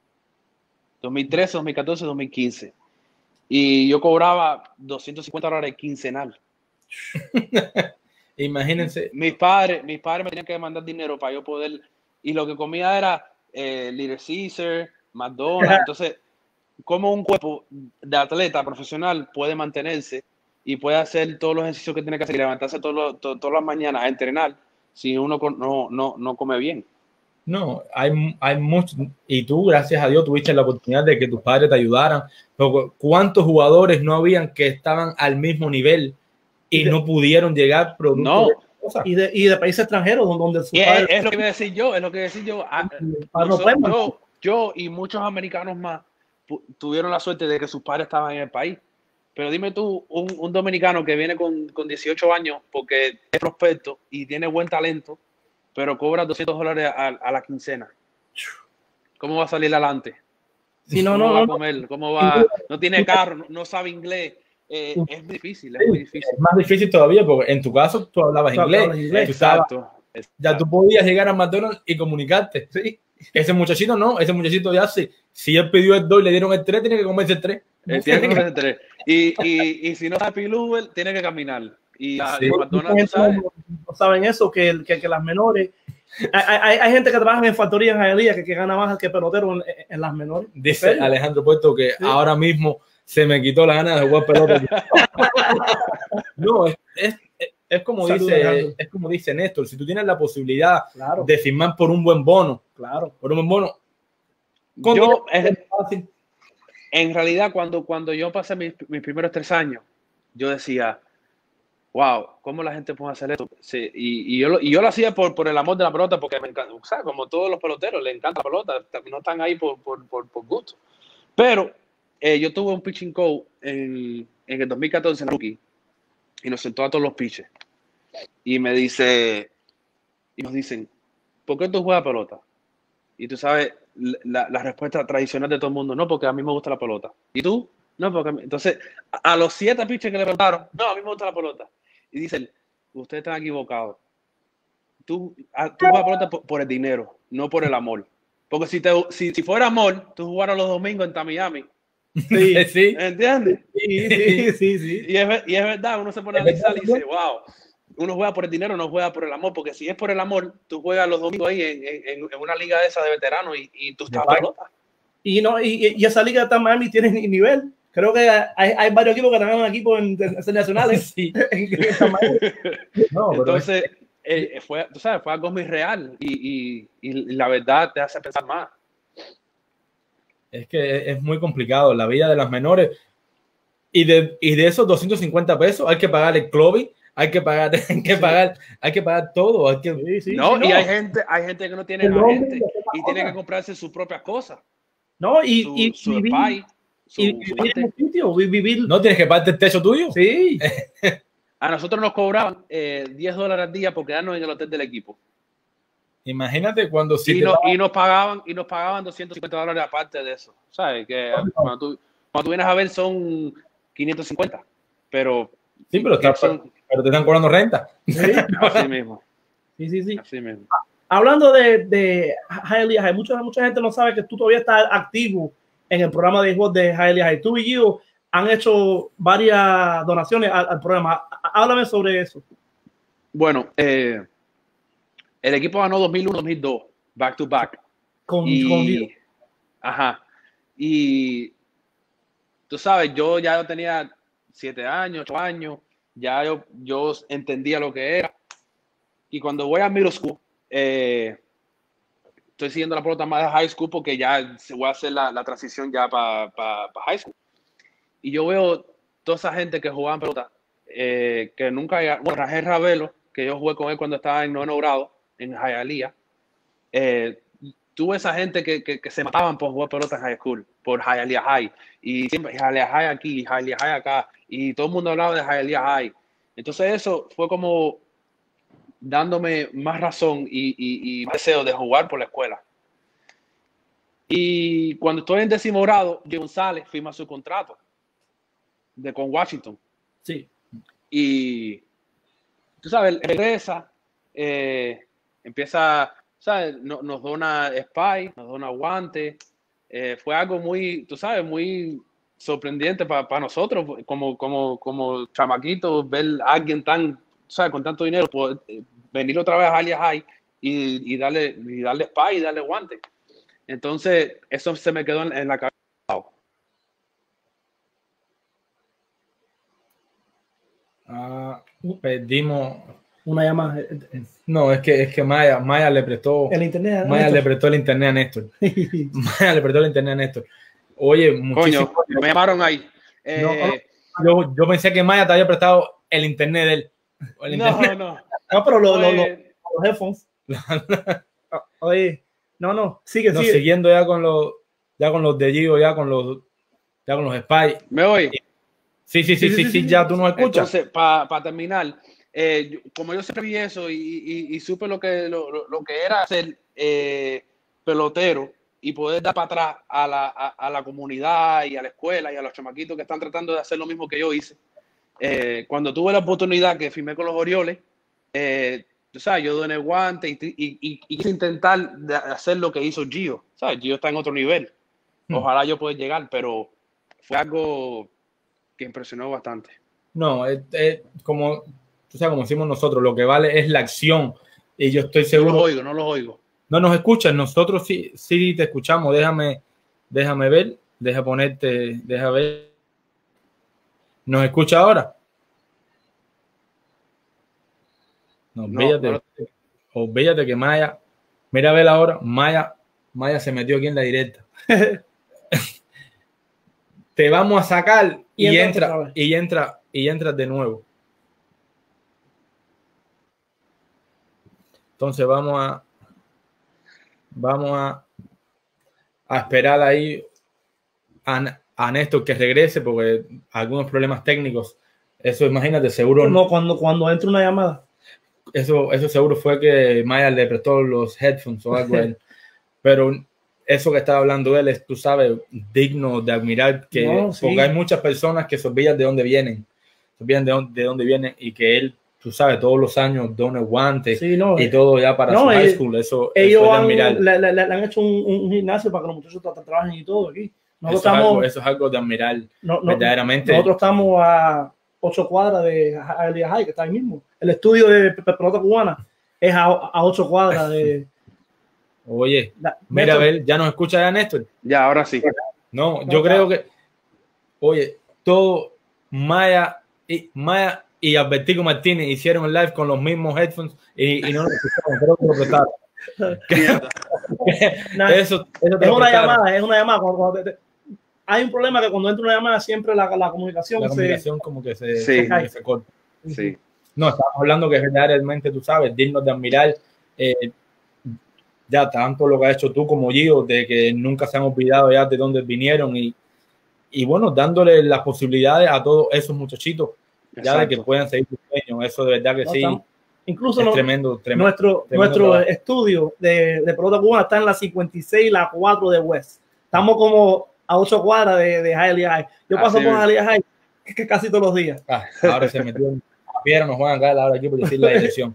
dos mil trece, dos mil catorce, dos mil quince. Y yo cobraba doscientos cincuenta dólares quincenal. Imagínense. Mis padres, mis padres me tenían que mandar dinero para yo poder. Y lo que comía era eh, Little Caesar, McDonald's. Entonces, ¿cómo un cuerpo de atleta profesional puede mantenerse y puede hacer todos los ejercicios que tiene que hacer y levantarse todos los, to, todas las mañanas a entrenar si uno no, no, no come bien? No, hay, hay mucho, y tú, gracias a Dios, tuviste la oportunidad de que tus padres te ayudaran. Pero ¿cuántos jugadores no habían que estaban al mismo nivel y, y de, no pudieron llegar producto no. de cosas? Y de, y de países extranjeros donde su es, padre, es lo que voy a decir yo, es lo que voy a decir yo. Nosotros, yo, yo y muchos americanos más tuvieron la suerte de que sus padres estaban en el país. Pero dime tú, un, un dominicano que viene con, con dieciocho años porque es prospecto y tiene buen talento, pero cobra doscientos dólares a, a la quincena. ¿Cómo va a salir adelante? Si no, ¿Cómo no, va no, a comer? ¿Cómo va? No tiene carro, no, no sabe inglés. Eh, es difícil, es muy difícil. Es más difícil todavía porque en tu caso tú hablabas tú inglés. Hablabas inglés. Exacto, tú estabas, exacto. Ya tú podías llegar a McDonald's y comunicarte. ¿Sí? Ese muchachito no, ese muchachito ya sí. Si él pidió el dos y le dieron el tres, tiene que comerse el tres. Él tiene que comerse el tres. Y, y, y si no sabe pedir Uber, tiene que caminar. Y a, sí. McDonald's, ¿sabes? No saben eso, que, que, que las menores. Hay, hay, hay gente que trabaja en factorías en Hialeah que, que gana más que pelotero en, en las menores. Dice Alejandro Puerto que sí. Ahora mismo se me quitó la gana de jugar pelota. No, es, es, es, como dice, es como dice Néstor, si tú tienes la posibilidad claro. de firmar por un buen bono, claro. por un buen bono. Yo, es, en realidad, cuando, cuando yo pasé mis, mis primeros tres años, yo decía, wow, ¿cómo la gente puede hacer esto? Sí, y, y, yo lo, y yo lo hacía por, por el amor de la pelota, porque me encanta, o sea, como todos los peloteros, les encanta la pelota, no están ahí por, por, por, por gusto. Pero eh, yo tuve un pitching coach en, en el dos mil catorce en rookie, y nos sentó a todos los pitchers. Y me dice, y nos dicen, ¿por qué tú juegas pelota? Y tú sabes, la, la respuesta tradicional de todo el mundo, no, porque a mí me gusta la pelota. ¿Y tú? No, porque a mí. Entonces, a, a los siete pitchers que le preguntaron, no, a mí me gusta la pelota. Y dicen, ustedes están equivocados. Tú, a, tú juegas pelota por, por el dinero, no por el amor. Porque si, te, si, si fuera amor, tú jugaras los domingos en Miami. Sí, sí. ¿Entiendes? Sí, sí, sí, sí. Y, es, y es verdad, uno se pone a analizar y dice, wow, uno juega por el dinero, no juega por el amor. Porque si es por el amor, tú juegas los domingos ahí en, en, en una liga de esa de veteranos y, y tú estás a pelota. Y, no, y, y esa liga de Miami tiene nivel. Creo que hay, hay varios equipos que ganan equipos internacionales. Sí. No, entonces, eh, fue, tú sabes, fue algo muy real y, y, y la verdad te hace pensar más. Es que es muy complicado la vida de las menores. Y de, y de esos doscientos cincuenta pesos hay que pagar el clubbing, hay que pagar, hay que pagar, hay que pagar todo. Hay que, Sí, sí, no, sí, no. y hay gente, hay gente que no tiene El agente hombre, y tiene que comprarse sus propias cosas. No, y, Su, y su vivir, spy, su, y su vivir guante. en un sitio, vi- vivir. no tienes que pagarte el techo tuyo. Sí. A nosotros nos cobraban eh, diez dólares al día por quedarnos en el hotel del equipo. Imagínate cuando si Y, te no, va- y nos pagaban y nos pagaban doscientos cincuenta dólares aparte de eso. ¿Sabes? Que cuando tú, cuando tú vienes a ver son quinientos cincuenta. Pero, sí, pero, está, son, pero te están cobrando renta. Sí, así mismo. sí, sí. sí. Así mismo. Hablando de, de Hialeah High, mucha, mucha gente no sabe que tú todavía estás activo en el programa de hijos de Hialeah High. Tú y Gio han hecho varias donaciones al, al programa. Háblame sobre eso. Bueno, eh, el equipo ganó dos mil uno dos mil dos, back to back. Con, y, con Gio. Ajá. Y tú sabes, yo ya tenía siete años, ocho años, ya yo, yo entendía lo que era. Y cuando voy a middle school, eh, estoy siguiendo la pelota más de high school porque ya se voy a hacer la, la transición ya para pa, pa high school. Y yo veo toda esa gente que jugaba en pelota, eh, que nunca, bueno, Rangel Ravelo, que yo jugué con él cuando estaba en noveno grado, en Hialeah, eh, tuve esa gente que, que, que se mataban por jugar pelota en high school, por Hialeah High, y siempre Hialeah High aquí, Hialeah High acá, y todo el mundo hablaba de Hialeah High. Entonces eso fue como dándome más razón y, y, y más deseo de jugar por la escuela. Y cuando estoy en décimo grado, Jay González firma su contrato de, con Washington. Sí. Y tú sabes, regresa, eh, empieza, ¿sabes? Nos, nos dona spy, nos dona guante. Eh, fue algo muy, tú sabes, muy sorprendente para pa nosotros, como, como, como chamaquitos, ver a alguien tan, ¿sabes? Con tanto dinero, poder venir otra vez a Hialeah High y, y, darle, y darle spy y darle guante. Entonces, eso se me quedó en, en la cabeza. Ah, perdimos una llamada. No, es que es que Maya, Maya le prestó el internet. Maya le prestó el internet a Néstor. Maya le prestó el internet a Néstor. Oye, muchísimo. Coño, me llamaron ahí. Eh, no, yo, yo pensé que Maya te había prestado el internet de él. El no, internet. no. No, pero lo, Pues, lo, lo, los headphones. Oye, no, no, sigue, no, sigue. Siguiendo ya con los, ya con los de Gio, ya con los, ya con los Spy. ¿Me oye? Sí, sí, sí, sí, sí, sí, sí, ya tú nos escuchas. Entonces, para pa terminar, eh, yo, como yo siempre vi eso y, y, y supe lo que, lo, lo que era ser eh, pelotero y poder dar para atrás a la, a, a la comunidad y a la escuela y a los chamaquitos que están tratando de hacer lo mismo que yo hice. Eh, cuando tuve la oportunidad que firmé con los Orioles, eh, tú sabes, yo doné guante y, y, y, y quise intentar de hacer lo que hizo Gio. ¿Sabes? Gio está en otro nivel. Ojalá yo pueda llegar, pero fue algo que impresionó bastante. No, es, es como, tú sabes, como decimos nosotros, lo que vale es la acción. Y yo estoy seguro. No los oigo, no los oigo. No nos escuchan, nosotros sí, sí te escuchamos. Déjame, déjame ver, deja ponerte, deja ver. ¿Nos escucha ahora? No, No, véate, no. o véate que Maya, mira a ver ahora, Maya, Maya se metió aquí en la directa. Te vamos a sacar y, y entra, y entra, y entras de nuevo. Entonces vamos a vamos a, a esperar ahí a, a Néstor que regrese porque algunos problemas técnicos. Eso imagínate, seguro. No, cuando, cuando entra una llamada. Eso, eso seguro fue que Maya le prestó los headphones o algo a él. Pero eso que estaba hablando él es, tú sabes, digno de admirar, que no, sí. porque hay muchas personas que se olvidan de dónde vienen, se olvidan de dónde, de dónde vienen y que él, tú sabes, todos los años dona guantes sí, no, y todo ya para no, su high school. Eso, ellos eso es de han, admirar. Le, le, le han hecho un, un gimnasio para que los muchachos tra trabajen y todo aquí. Eso, estamos, es algo, eso es algo de admirar no, no, verdaderamente. Nosotros estamos a ocho cuadras de Hialeah High, que está ahí mismo. El estudio de pelota cubana es a, a ocho cuadras de... Oye, la, mira, a ver, ¿ya nos escucha ya, Néstor? Ya, ahora sí. No, yo no, creo claro. que, oye, todo Maya, y Maya y Albertico Martínez hicieron el live con los mismos headphones y, y no lo escucharon, creo que lo prestaron. Nah, eso, eso es una llamada, es una llamada. Cuando, cuando te, te, hay un problema que cuando entra una llamada siempre la, la comunicación, la se, comunicación como que se, sí. se, cae, se corta. Sí. No, estamos hablando que realmente, tú sabes, dignos de admirar eh, ya tanto lo que has hecho tú como Gio, de que nunca se han olvidado ya de dónde vinieron y, y bueno, dándole las posibilidades a todos esos muchachitos. Ya Exacto. de que puedan seguir sus sueños, eso de verdad que no, sí. Estamos, incluso es no, tremendo, tremendo. Nuestro, tremendo nuestro trabajo. estudio de, de pelota cubana está en la cincuenta y seis y la cuatro de West. Estamos como a ocho cuadras de, de Hialeah High. Yo paso por Hialeah High que casi todos los días. Ah, ahora se metió en Piero, nos juegan acá ahora aquí por decir la dirección.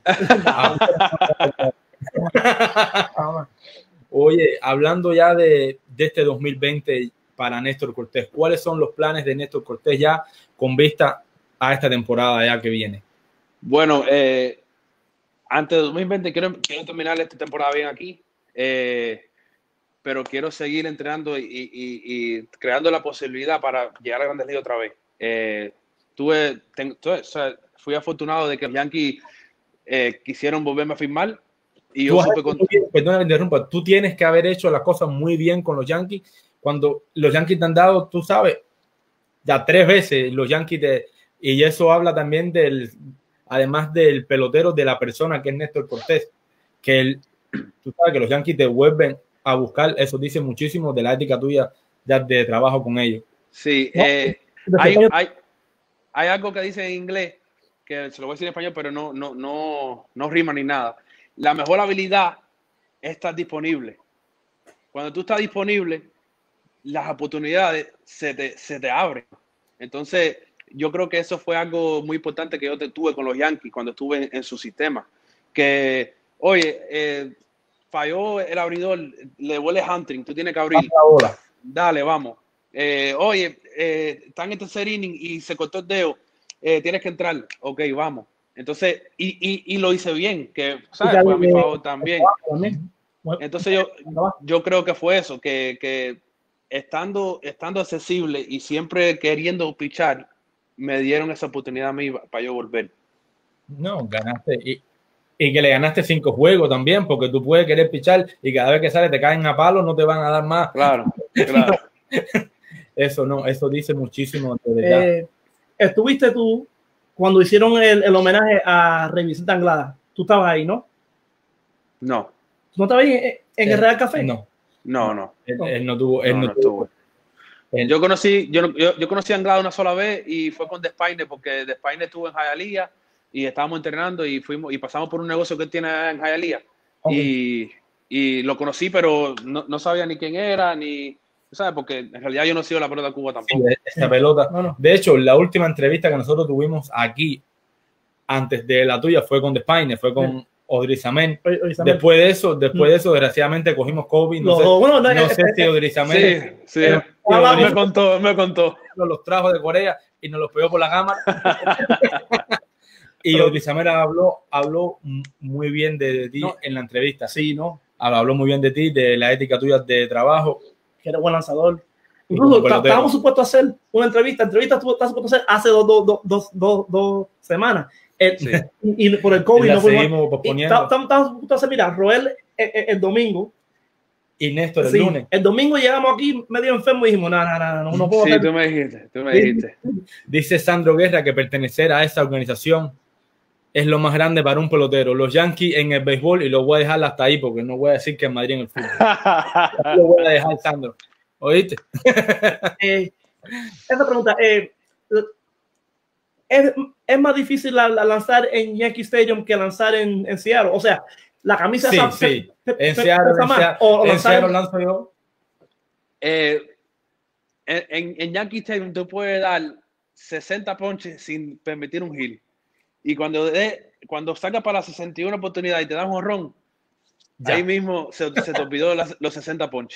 Oye, hablando ya de, de este dos mil veinte para Néstor Cortés, ¿cuáles son los planes de Néstor Cortés ya con vista a esta temporada ya que viene? Bueno, eh, antes de dos mil veinte quiero, quiero terminar esta temporada bien aquí, eh, pero quiero seguir entrenando y, y, y creando la posibilidad para llegar a Grandes Ligas otra vez. Eh, tuve, ten, tuve o sea, fui afortunado de que los Yankees eh, quisieron volverme a firmar y yo supe con... Perdona que interrumpa, tú tienes que haber hecho las cosas muy bien con los Yankees cuando los Yankees te han dado, tú sabes, ya tres veces los Yankees te, y eso habla también del, además del pelotero, de la persona que es Néstor Cortés, que el, tú sabes que los Yankees te vuelven a buscar, eso dice muchísimo de la ética tuya ya de trabajo con ellos. Sí, eh, hay, hay, hay algo que dice en inglés que se lo voy a decir en español, pero no, no, no, no rima ni nada. La mejor habilidad es estar disponible. Cuando tú estás disponible, las oportunidades se te, se te abren. Entonces, yo creo que eso fue algo muy importante que yo te tuve con los Yankees cuando estuve en, en su sistema. Que, oye, eh, falló el abridor, le huele Hunting, tú tienes que abrir. Dale, vamos. Eh, oye, eh, está en el tercer inning y se cortó el dedo. Eh, tienes que entrar, ok, vamos. Entonces, y, y, y lo hice bien, que, ¿sabes? Fue a mi favor también. Entonces, yo, yo creo que fue eso, que, que estando, estando accesible y siempre queriendo pichar, me dieron esa oportunidad a mí para yo volver. No, ganaste. Y, y que le ganaste cinco juegos también, porque tú puedes querer pichar y cada vez que sale te caen a palos, no te van a dar más. Claro, claro. Eso no, eso dice muchísimo de verdad. Eh, estuviste tú cuando hicieron el, el homenaje a Rey Vicente Anglada. Tú estabas ahí, ¿no? No. ¿No estabas ahí en, en eh, el Real Café? No. No, no. Él, él no tuvo. Él no, no, no tuvo. tuvo. Él, yo conocí, yo, yo, yo conocí a Anglada una sola vez y fue con Despaine, porque Despaine estuvo en Hialeah y estábamos entrenando y fuimos y pasamos por un negocio que él tiene en Hialeah. Okay. Y, y lo conocí, pero no, no sabía ni quién era, ni... ¿Sabes? Porque en realidad yo no sigo la pelota de Cuba tampoco. Sí, esta pelota. No, no. De hecho, la última entrevista que nosotros tuvimos aquí, antes de la tuya, fue con Despaine, fue con sí. Odrizamen. Después de eso, después de eso, desgraciadamente cogimos COVID. No, no sé, bueno, no, no sé si Odrizamen. Sí, sí. Eh, me contó, me contó. Nos los trajo de Corea y nos los pegó por la cámara. Y Odrizamen habló, habló muy bien de, de ti no, en la entrevista. Sí, ¿no? Habló muy bien de ti, de la ética tuya de trabajo. Que era buen lanzador. Incluso estábamos supuestos a hacer una entrevista. Entrevista tú estás supuesto a hacer hace dos, dos, dos, dos, dos semanas. El, sí. y, y por el COVID la no seguimos posponiendo. Estábamos supuestos a hacer, mira, Roel el, el, el domingo. Y Néstor el sí, lunes. El domingo llegamos aquí medio enfermo y dijimos, no, no, no, no, no puedo sí, hacer. tú me dijiste, tú me dijiste. Dice Sandro Guerra que pertenecer a esa organización es lo más grande para un pelotero. Los Yankees en el béisbol, y lo voy a dejar hasta ahí porque no voy a decir que en Madrid en el fútbol. Lo voy a dejar, Sandro. ¿Oíste? eh, esta pregunta, eh, ¿es, ¿es más difícil la, la lanzar en Yankee Stadium que lanzar en, en Seattle? O sea, la camisa... Sí, esa, sí. Pe, pe, en Seattle, pe, en Seattle, o, o en Seattle lanzo yo. Eh, en, en Yankee Stadium tú puedes dar sesenta ponches sin permitir un hit. Y cuando, de, cuando sacas para la sesenta y una oportunidad y te das un honrón, ahí mismo se, se te olvidó las, los sesenta ponches.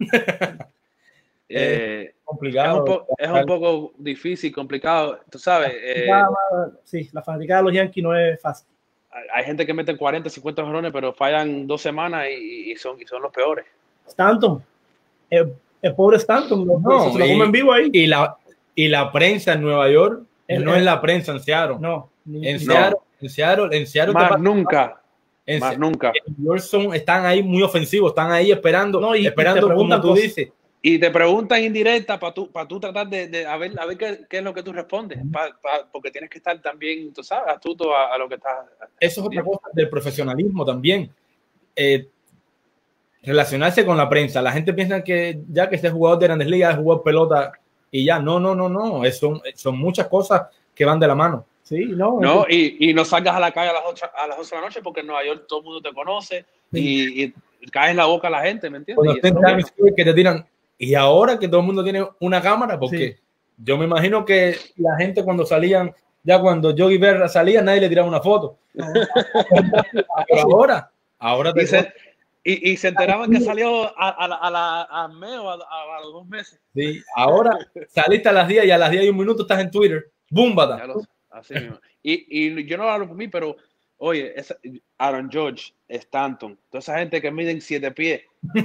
Eh, complicado. Es un, po, es un poco difícil, complicado, tú sabes. Eh, sí, la fanaticada de los Yankees no es fácil. Hay gente que mete cuarenta, cincuenta jorrones, pero fallan dos semanas y, y, son, y son los peores. Stanton, el, el pobre Stanton, no, se lo y, comen vivo ahí. Y la, y la prensa en Nueva York el, no el, es la prensa en Seattle. No. En Seattle, no. en Seattle, en Seattle más nunca. En más nunca. En New York son, están ahí muy ofensivos, están ahí esperando, no, y, esperando y como tú cosas. dices. Y te preguntan indirecta para tú, para tú tratar de, de a ver, a ver qué, qué es lo que tú respondes, pa, pa, porque tienes que estar también, tú sabes, astuto a, a lo que estás. Eso es otra cosa del profesionalismo también. Eh, relacionarse con la prensa. La gente piensa que ya que este jugador de Grandes Ligas jugó pelota y ya. No, no, no, no. Son, son muchas cosas que van de la mano. Sí, no. No, y, y no salgas a la calle a las ocho, a las ocho de la noche porque en Nueva York todo el mundo te conoce sí. y, y caes en la boca a la gente, ¿me entiendes? Cuando estén bueno. que te tiran. Y ahora que todo el mundo tiene una cámara, porque sí. yo me imagino que la gente cuando salían, ya cuando Yogi Berra salía, nadie le tiraba una foto. Pero ahora, ahora te y, se, y, y se enteraban que salió a, a, a, la, a mes o a, a, a los dos meses. Sí, ahora saliste a las diez y a las diez y un minuto estás en Twitter. ¡Bum, bata! Así mismo. Y, y yo no hablo por mí, pero oye, es Aaron George, Stanton, toda esa gente que miden siete pies.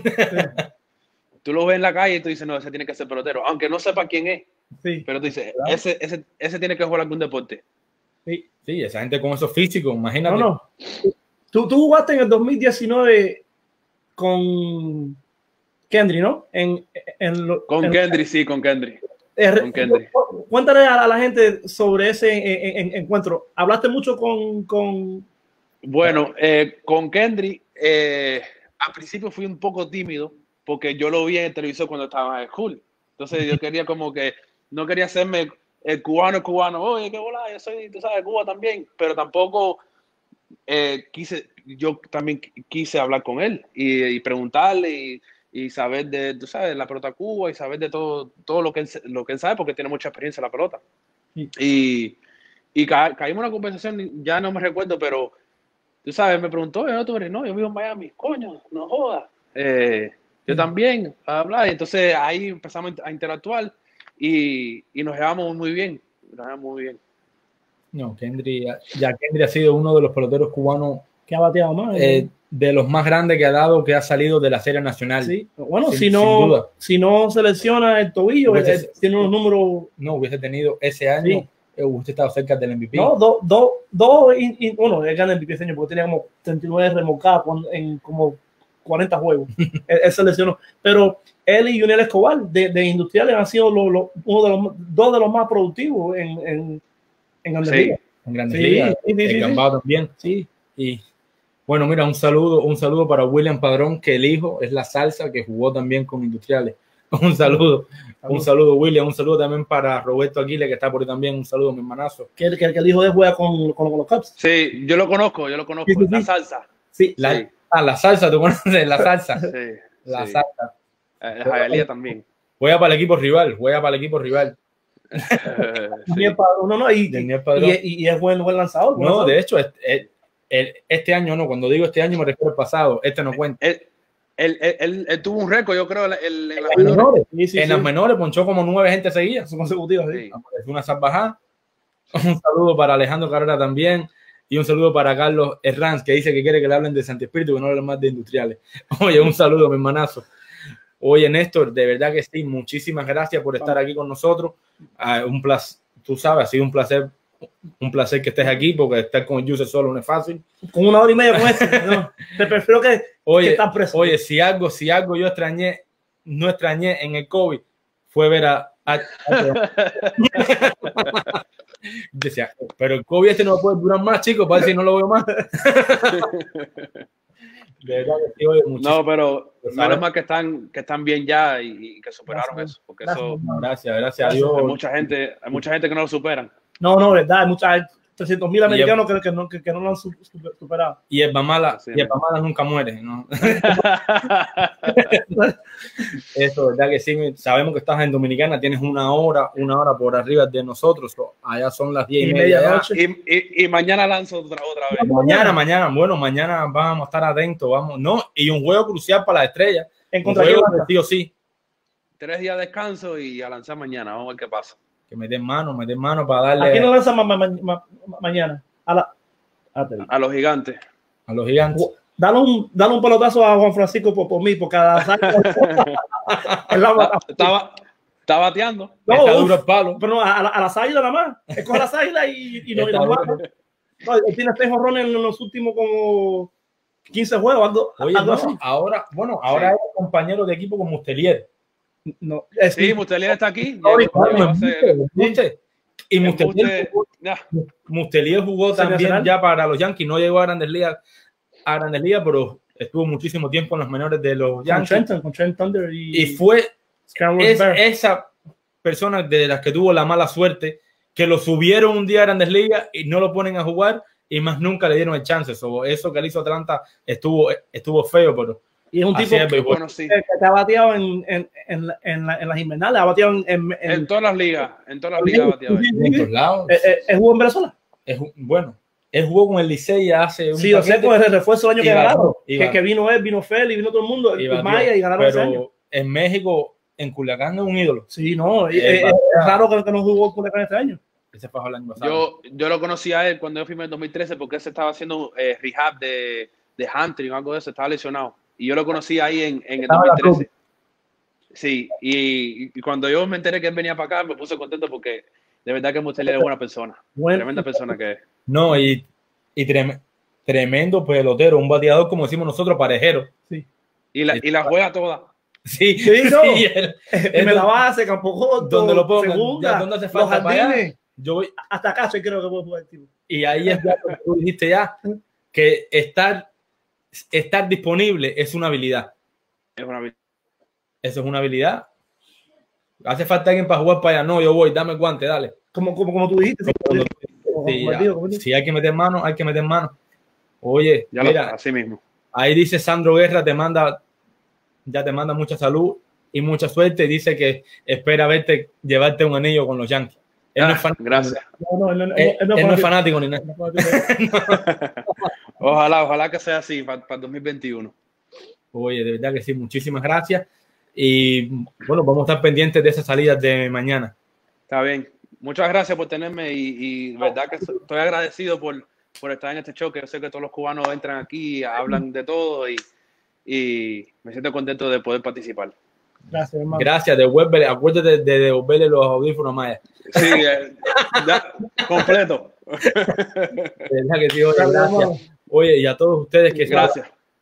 Tú lo ves en la calle y tú dices, no, ese tiene que ser pelotero, aunque no sepa quién es. Sí. Pero tú dices, claro. ese, ese, ese tiene que jugar algún deporte. Sí, sí, esa gente con esos físicos, imagínate. No, no. Tú, tú jugaste en el dos mil diecinueve con Kendry, ¿no? En, en lo, con en, Kendry, sí, con Kendry. Eh, con Kendry. Cuéntale a la gente sobre ese en, en, encuentro. ¿Hablaste mucho con...? con... Bueno, eh, con Kendry, eh, al principio fui un poco tímido, porque yo lo vi en el televisor cuando estaba en school. Entonces yo quería como que, no quería hacerme el cubano, el cubano, oye, qué bola, yo soy, tú sabes, de Cuba también, pero tampoco eh, quise, yo también quise hablar con él y, y preguntarle y, y saber de, tú sabes, la pelota Cuba y saber de todo, todo lo que él, lo que él sabe, porque tiene mucha experiencia en la pelota. Sí. Y, y ca, caímos en una conversación, ya no me recuerdo, pero tú sabes, me preguntó, ¿no tú eres? No, yo vivo en Miami, coño, no jodas. Eh, Yo también, a hablar. Entonces ahí empezamos a interactuar y, y nos llevamos muy bien. Nos llevamos muy bien. No, Kendry, ya Kendry ha sido uno de los peloteros cubanos que ha bateado más. Eh, de los más grandes que ha dado, que ha salido de la Serie Nacional. Sí. Bueno, sin, si, no, si no selecciona el tobillo, hubiese, él, tiene unos números. No, hubiese tenido ese año, sí. Hubiese estado cerca del M V P. No, dos, dos, dos, bueno, él gana el M V P ese año porque tenía como treinta y nueve remolcadas en como cuarenta juegos. él, él seleccionó. Pero él y Juniel Escobar de, de Industriales han sido lo, lo, uno de los dos de los más productivos en, en, en Grandes sí, Ligas. En Grandes sí, Ligas. Sí, sí, sí, Gambado sí. también. Sí. Y bueno, mira, un saludo, un saludo para William Padrón, que el hijo es la salsa, que jugó también con Industriales. Un saludo, un saludo, William. Un saludo también para Roberto Aguile, que está por ahí también. Un saludo, mi hermanazo. Que, que, que el hijo de juega con, con, con los Cubs. Sí, yo lo conozco, yo lo conozco. Sí, sí, la salsa. Sí, la, sí. Ah, la salsa, tú conoces la salsa. Sí, la sí. salsa. La Jayalía también. Juega para el equipo rival, juega para el equipo rival. sí. No, no, y, y, y, y es buen, buen lanzador. Buen no, lanzador. de hecho, este, el, este año no, cuando digo este año me refiero al pasado, este no cuenta. Él, él, él, él, él tuvo un récord, yo creo, en, en, en las menores. menores. Sí, sí, en sí. las menores ponchó como nueve gente seguida. Son consecutivas. Sí. Es una salvajada. Un saludo para Alejandro Carrera también. Y un saludo para Carlos Herranz, que dice que quiere que le hablen de Santi Espíritu, que no hablen más de Industriales. Oye, un saludo, mi hermanazo. Oye, Néstor, de verdad que sí, muchísimas gracias por estar aquí con nosotros. Uh, un placer, tú sabes, ha sido un placer, un placer que estés aquí, porque estar con el User solo no es fácil. Con una hora y media con este, no, te prefiero que, oye, que estás preso. Oye, si algo, si algo yo extrañé, no extrañé en el COVID, fue ver a... a, a decía, pero el COVID este no puede durar más, chicos, para ver si no lo veo más. De verdad que sí, oye, no, pero menos mal que están, que están bien ya y, y que superaron gracias, eso. Porque gracias, eso gracias, gracias a Dios. Hay mucha gente, hay mucha gente que no lo superan. No, no, verdad, hay muchas, trescientos mil americanos el, que, que, no, que, que no lo han superado. Y el Bamala, sí, y el Bamala nunca muere, ¿no? Eso, verdad que sí, sabemos que estás en Dominicana, tienes una hora, una hora por arriba de nosotros, allá son las diez y, y media noche. Y, y, y mañana lanzo otra, otra vez. Mañana, mañana, bueno, mañana vamos a estar atentos, vamos, no, y un juego crucial para las estrellas. En contra de sí o sí. Tres días de descanso y a lanzar mañana, vamos a ver qué pasa. Que me den mano, me den mano para darle. ¿A quién no lanza ma ma ma ma mañana? A, la... a, a los gigantes. A los gigantes. Dale un, dale un pelotazo a Juan Francisco por, por mí, por cada estaba, Está bateando. No, está uf, duro el palo. Pero no, a, a las águilas nada más. Es coge las águilas y, y no, y no, no, él tiene seis jonrones en los últimos como quince juegos. Algo, Oye, algo no, así. ahora, bueno, ahora Sí. es compañero de equipo con Mustelier. No, es, Sí, Mustelier está aquí. No, Llegó- no, llegó a Muste, ser- Muste. Y Mustelier Embuste- jugó, nah, Mustelier jugó Serie también nacional. ya para los Yankees. No llegó a Grandes Ligas, a Grandes Ligas, pero estuvo muchísimo tiempo en los menores de los con Yankees. Trenton, con Trent Thunder y, Y fue Scramble es, Bear. esa persona de las que tuvo la mala suerte que lo subieron un día a Grandes Ligas y no lo ponen a jugar y más nunca le dieron el chance. So, eso que le hizo Atlanta estuvo, estuvo feo, pero Y es un así tipo es el que, béisbol. bueno, sí. que te ha bateado en, en, en, la- en, la- en las invernales, ha bateado en, en, en- En todas las ligas. En todas las ligas ha bateado él. Sí, en sí, todos lados. Eh, eh, ¿él jugó en Venezuela? Es un- bueno, él jugó con el Licey hace un Sí, yo sé, paquete, con el refuerzo del año y que batió, ganaron. y Que, batió. que vino él, vino Feli, vino todo el mundo, y y batió, Maya, y ganaron ese año. pero en México, en Culiacán es un ídolo. Sí, no, y, Eh, eh, batea. es raro que, que no jugó con este año. Ese fue el año pasado. Yo, yo lo conocí a él cuando yo firmé en dos mil trece porque él se estaba haciendo eh, rehab de, de hamstring o algo de eso, estaba lesionado. Y yo lo conocí ahí en, en el Estaba dos en la mil trece. Sí, y, y cuando yo me enteré que él venía para acá, me puse contento porque de verdad que Mustelier es buena persona. Bueno, Tremenda persona que es. No, y, y trem- tremendo pelotero, un bateador, como decimos nosotros, parejero. Y la, y la juega toda. Sí, Sí, no. sí, él- en la base, campo corto, donde lo pongan, segunda, ya, ¿dónde hace los falta para allá? jardines, yo voy, hasta acá yo creo que puede jugar el tipo. y ahí es ya lo que tú dijiste ya, que estar, estar disponible es una habilidad. Es una Eso es una habilidad. Hace falta alguien para jugar para allá. No, yo voy, dame el guante, dale. Como, como, como tú dijiste. sí, Cuando- como- Sí, como ya. digo, como digo. Si hay que meter mano, hay que meter mano. Oye, Ya lo, mira, así mismo. ahí dice Sandro Guerra, te manda, ya te manda mucha salud y mucha suerte. Y dice que espera verte, llevarte un anillo con los Yankees. Él no Ah, es fanático, gracias. No, no, él no- él no- él- él no él no es fue- fanático ni nada. no fue- Ojalá, ojalá que sea así para, para dos mil veintiuno. Oye, de verdad que sí, muchísimas gracias. Y bueno, vamos a estar pendientes de esas salidas de mañana. Está bien. Muchas gracias por tenerme y, y verdad que estoy agradecido por, por estar en este show, que yo sé que todos los cubanos entran aquí, hablan de todo y, y me siento contento de poder participar. Gracias, hermano. Gracias, devuélvele, acuérdate de devolverle los audífonos a Maya. Sí, eh, ya, completo. De verdad que sí, oye, Gracias, gracias. hermano. Oye, y a todos ustedes que Gracias.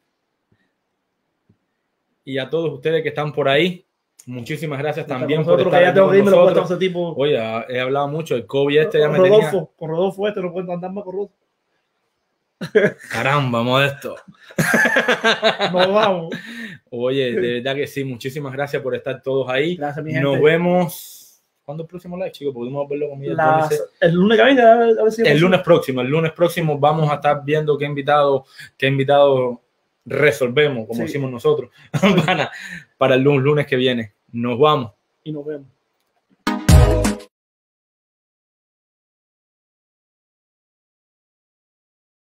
y a todos ustedes que están por ahí, muchísimas gracias también por Nosotros estar que ya aquí tengo con que irme lo cuento a nosotros. ese tipo. Oye, he hablado mucho, el COVID este ya Con me tenía. Rodolfo, con Rodolfo este no puedo andar más con Rodolfo. Caramba, modesto. Nos vamos. Oye, de verdad que sí, muchísimas gracias por estar todos ahí. Gracias, mi gente. Nos vemos. ¿Cuándo es el próximo live, chicos? Podemos verlo con mi Las- el lunes que viene, a ver, a ver si El lunes próximo, el lunes próximo vamos a estar viendo qué invitado, qué invitado resolvemos, como Sí. decimos nosotros, para, para el lunes, lunes que viene. Nos vamos. y nos vemos.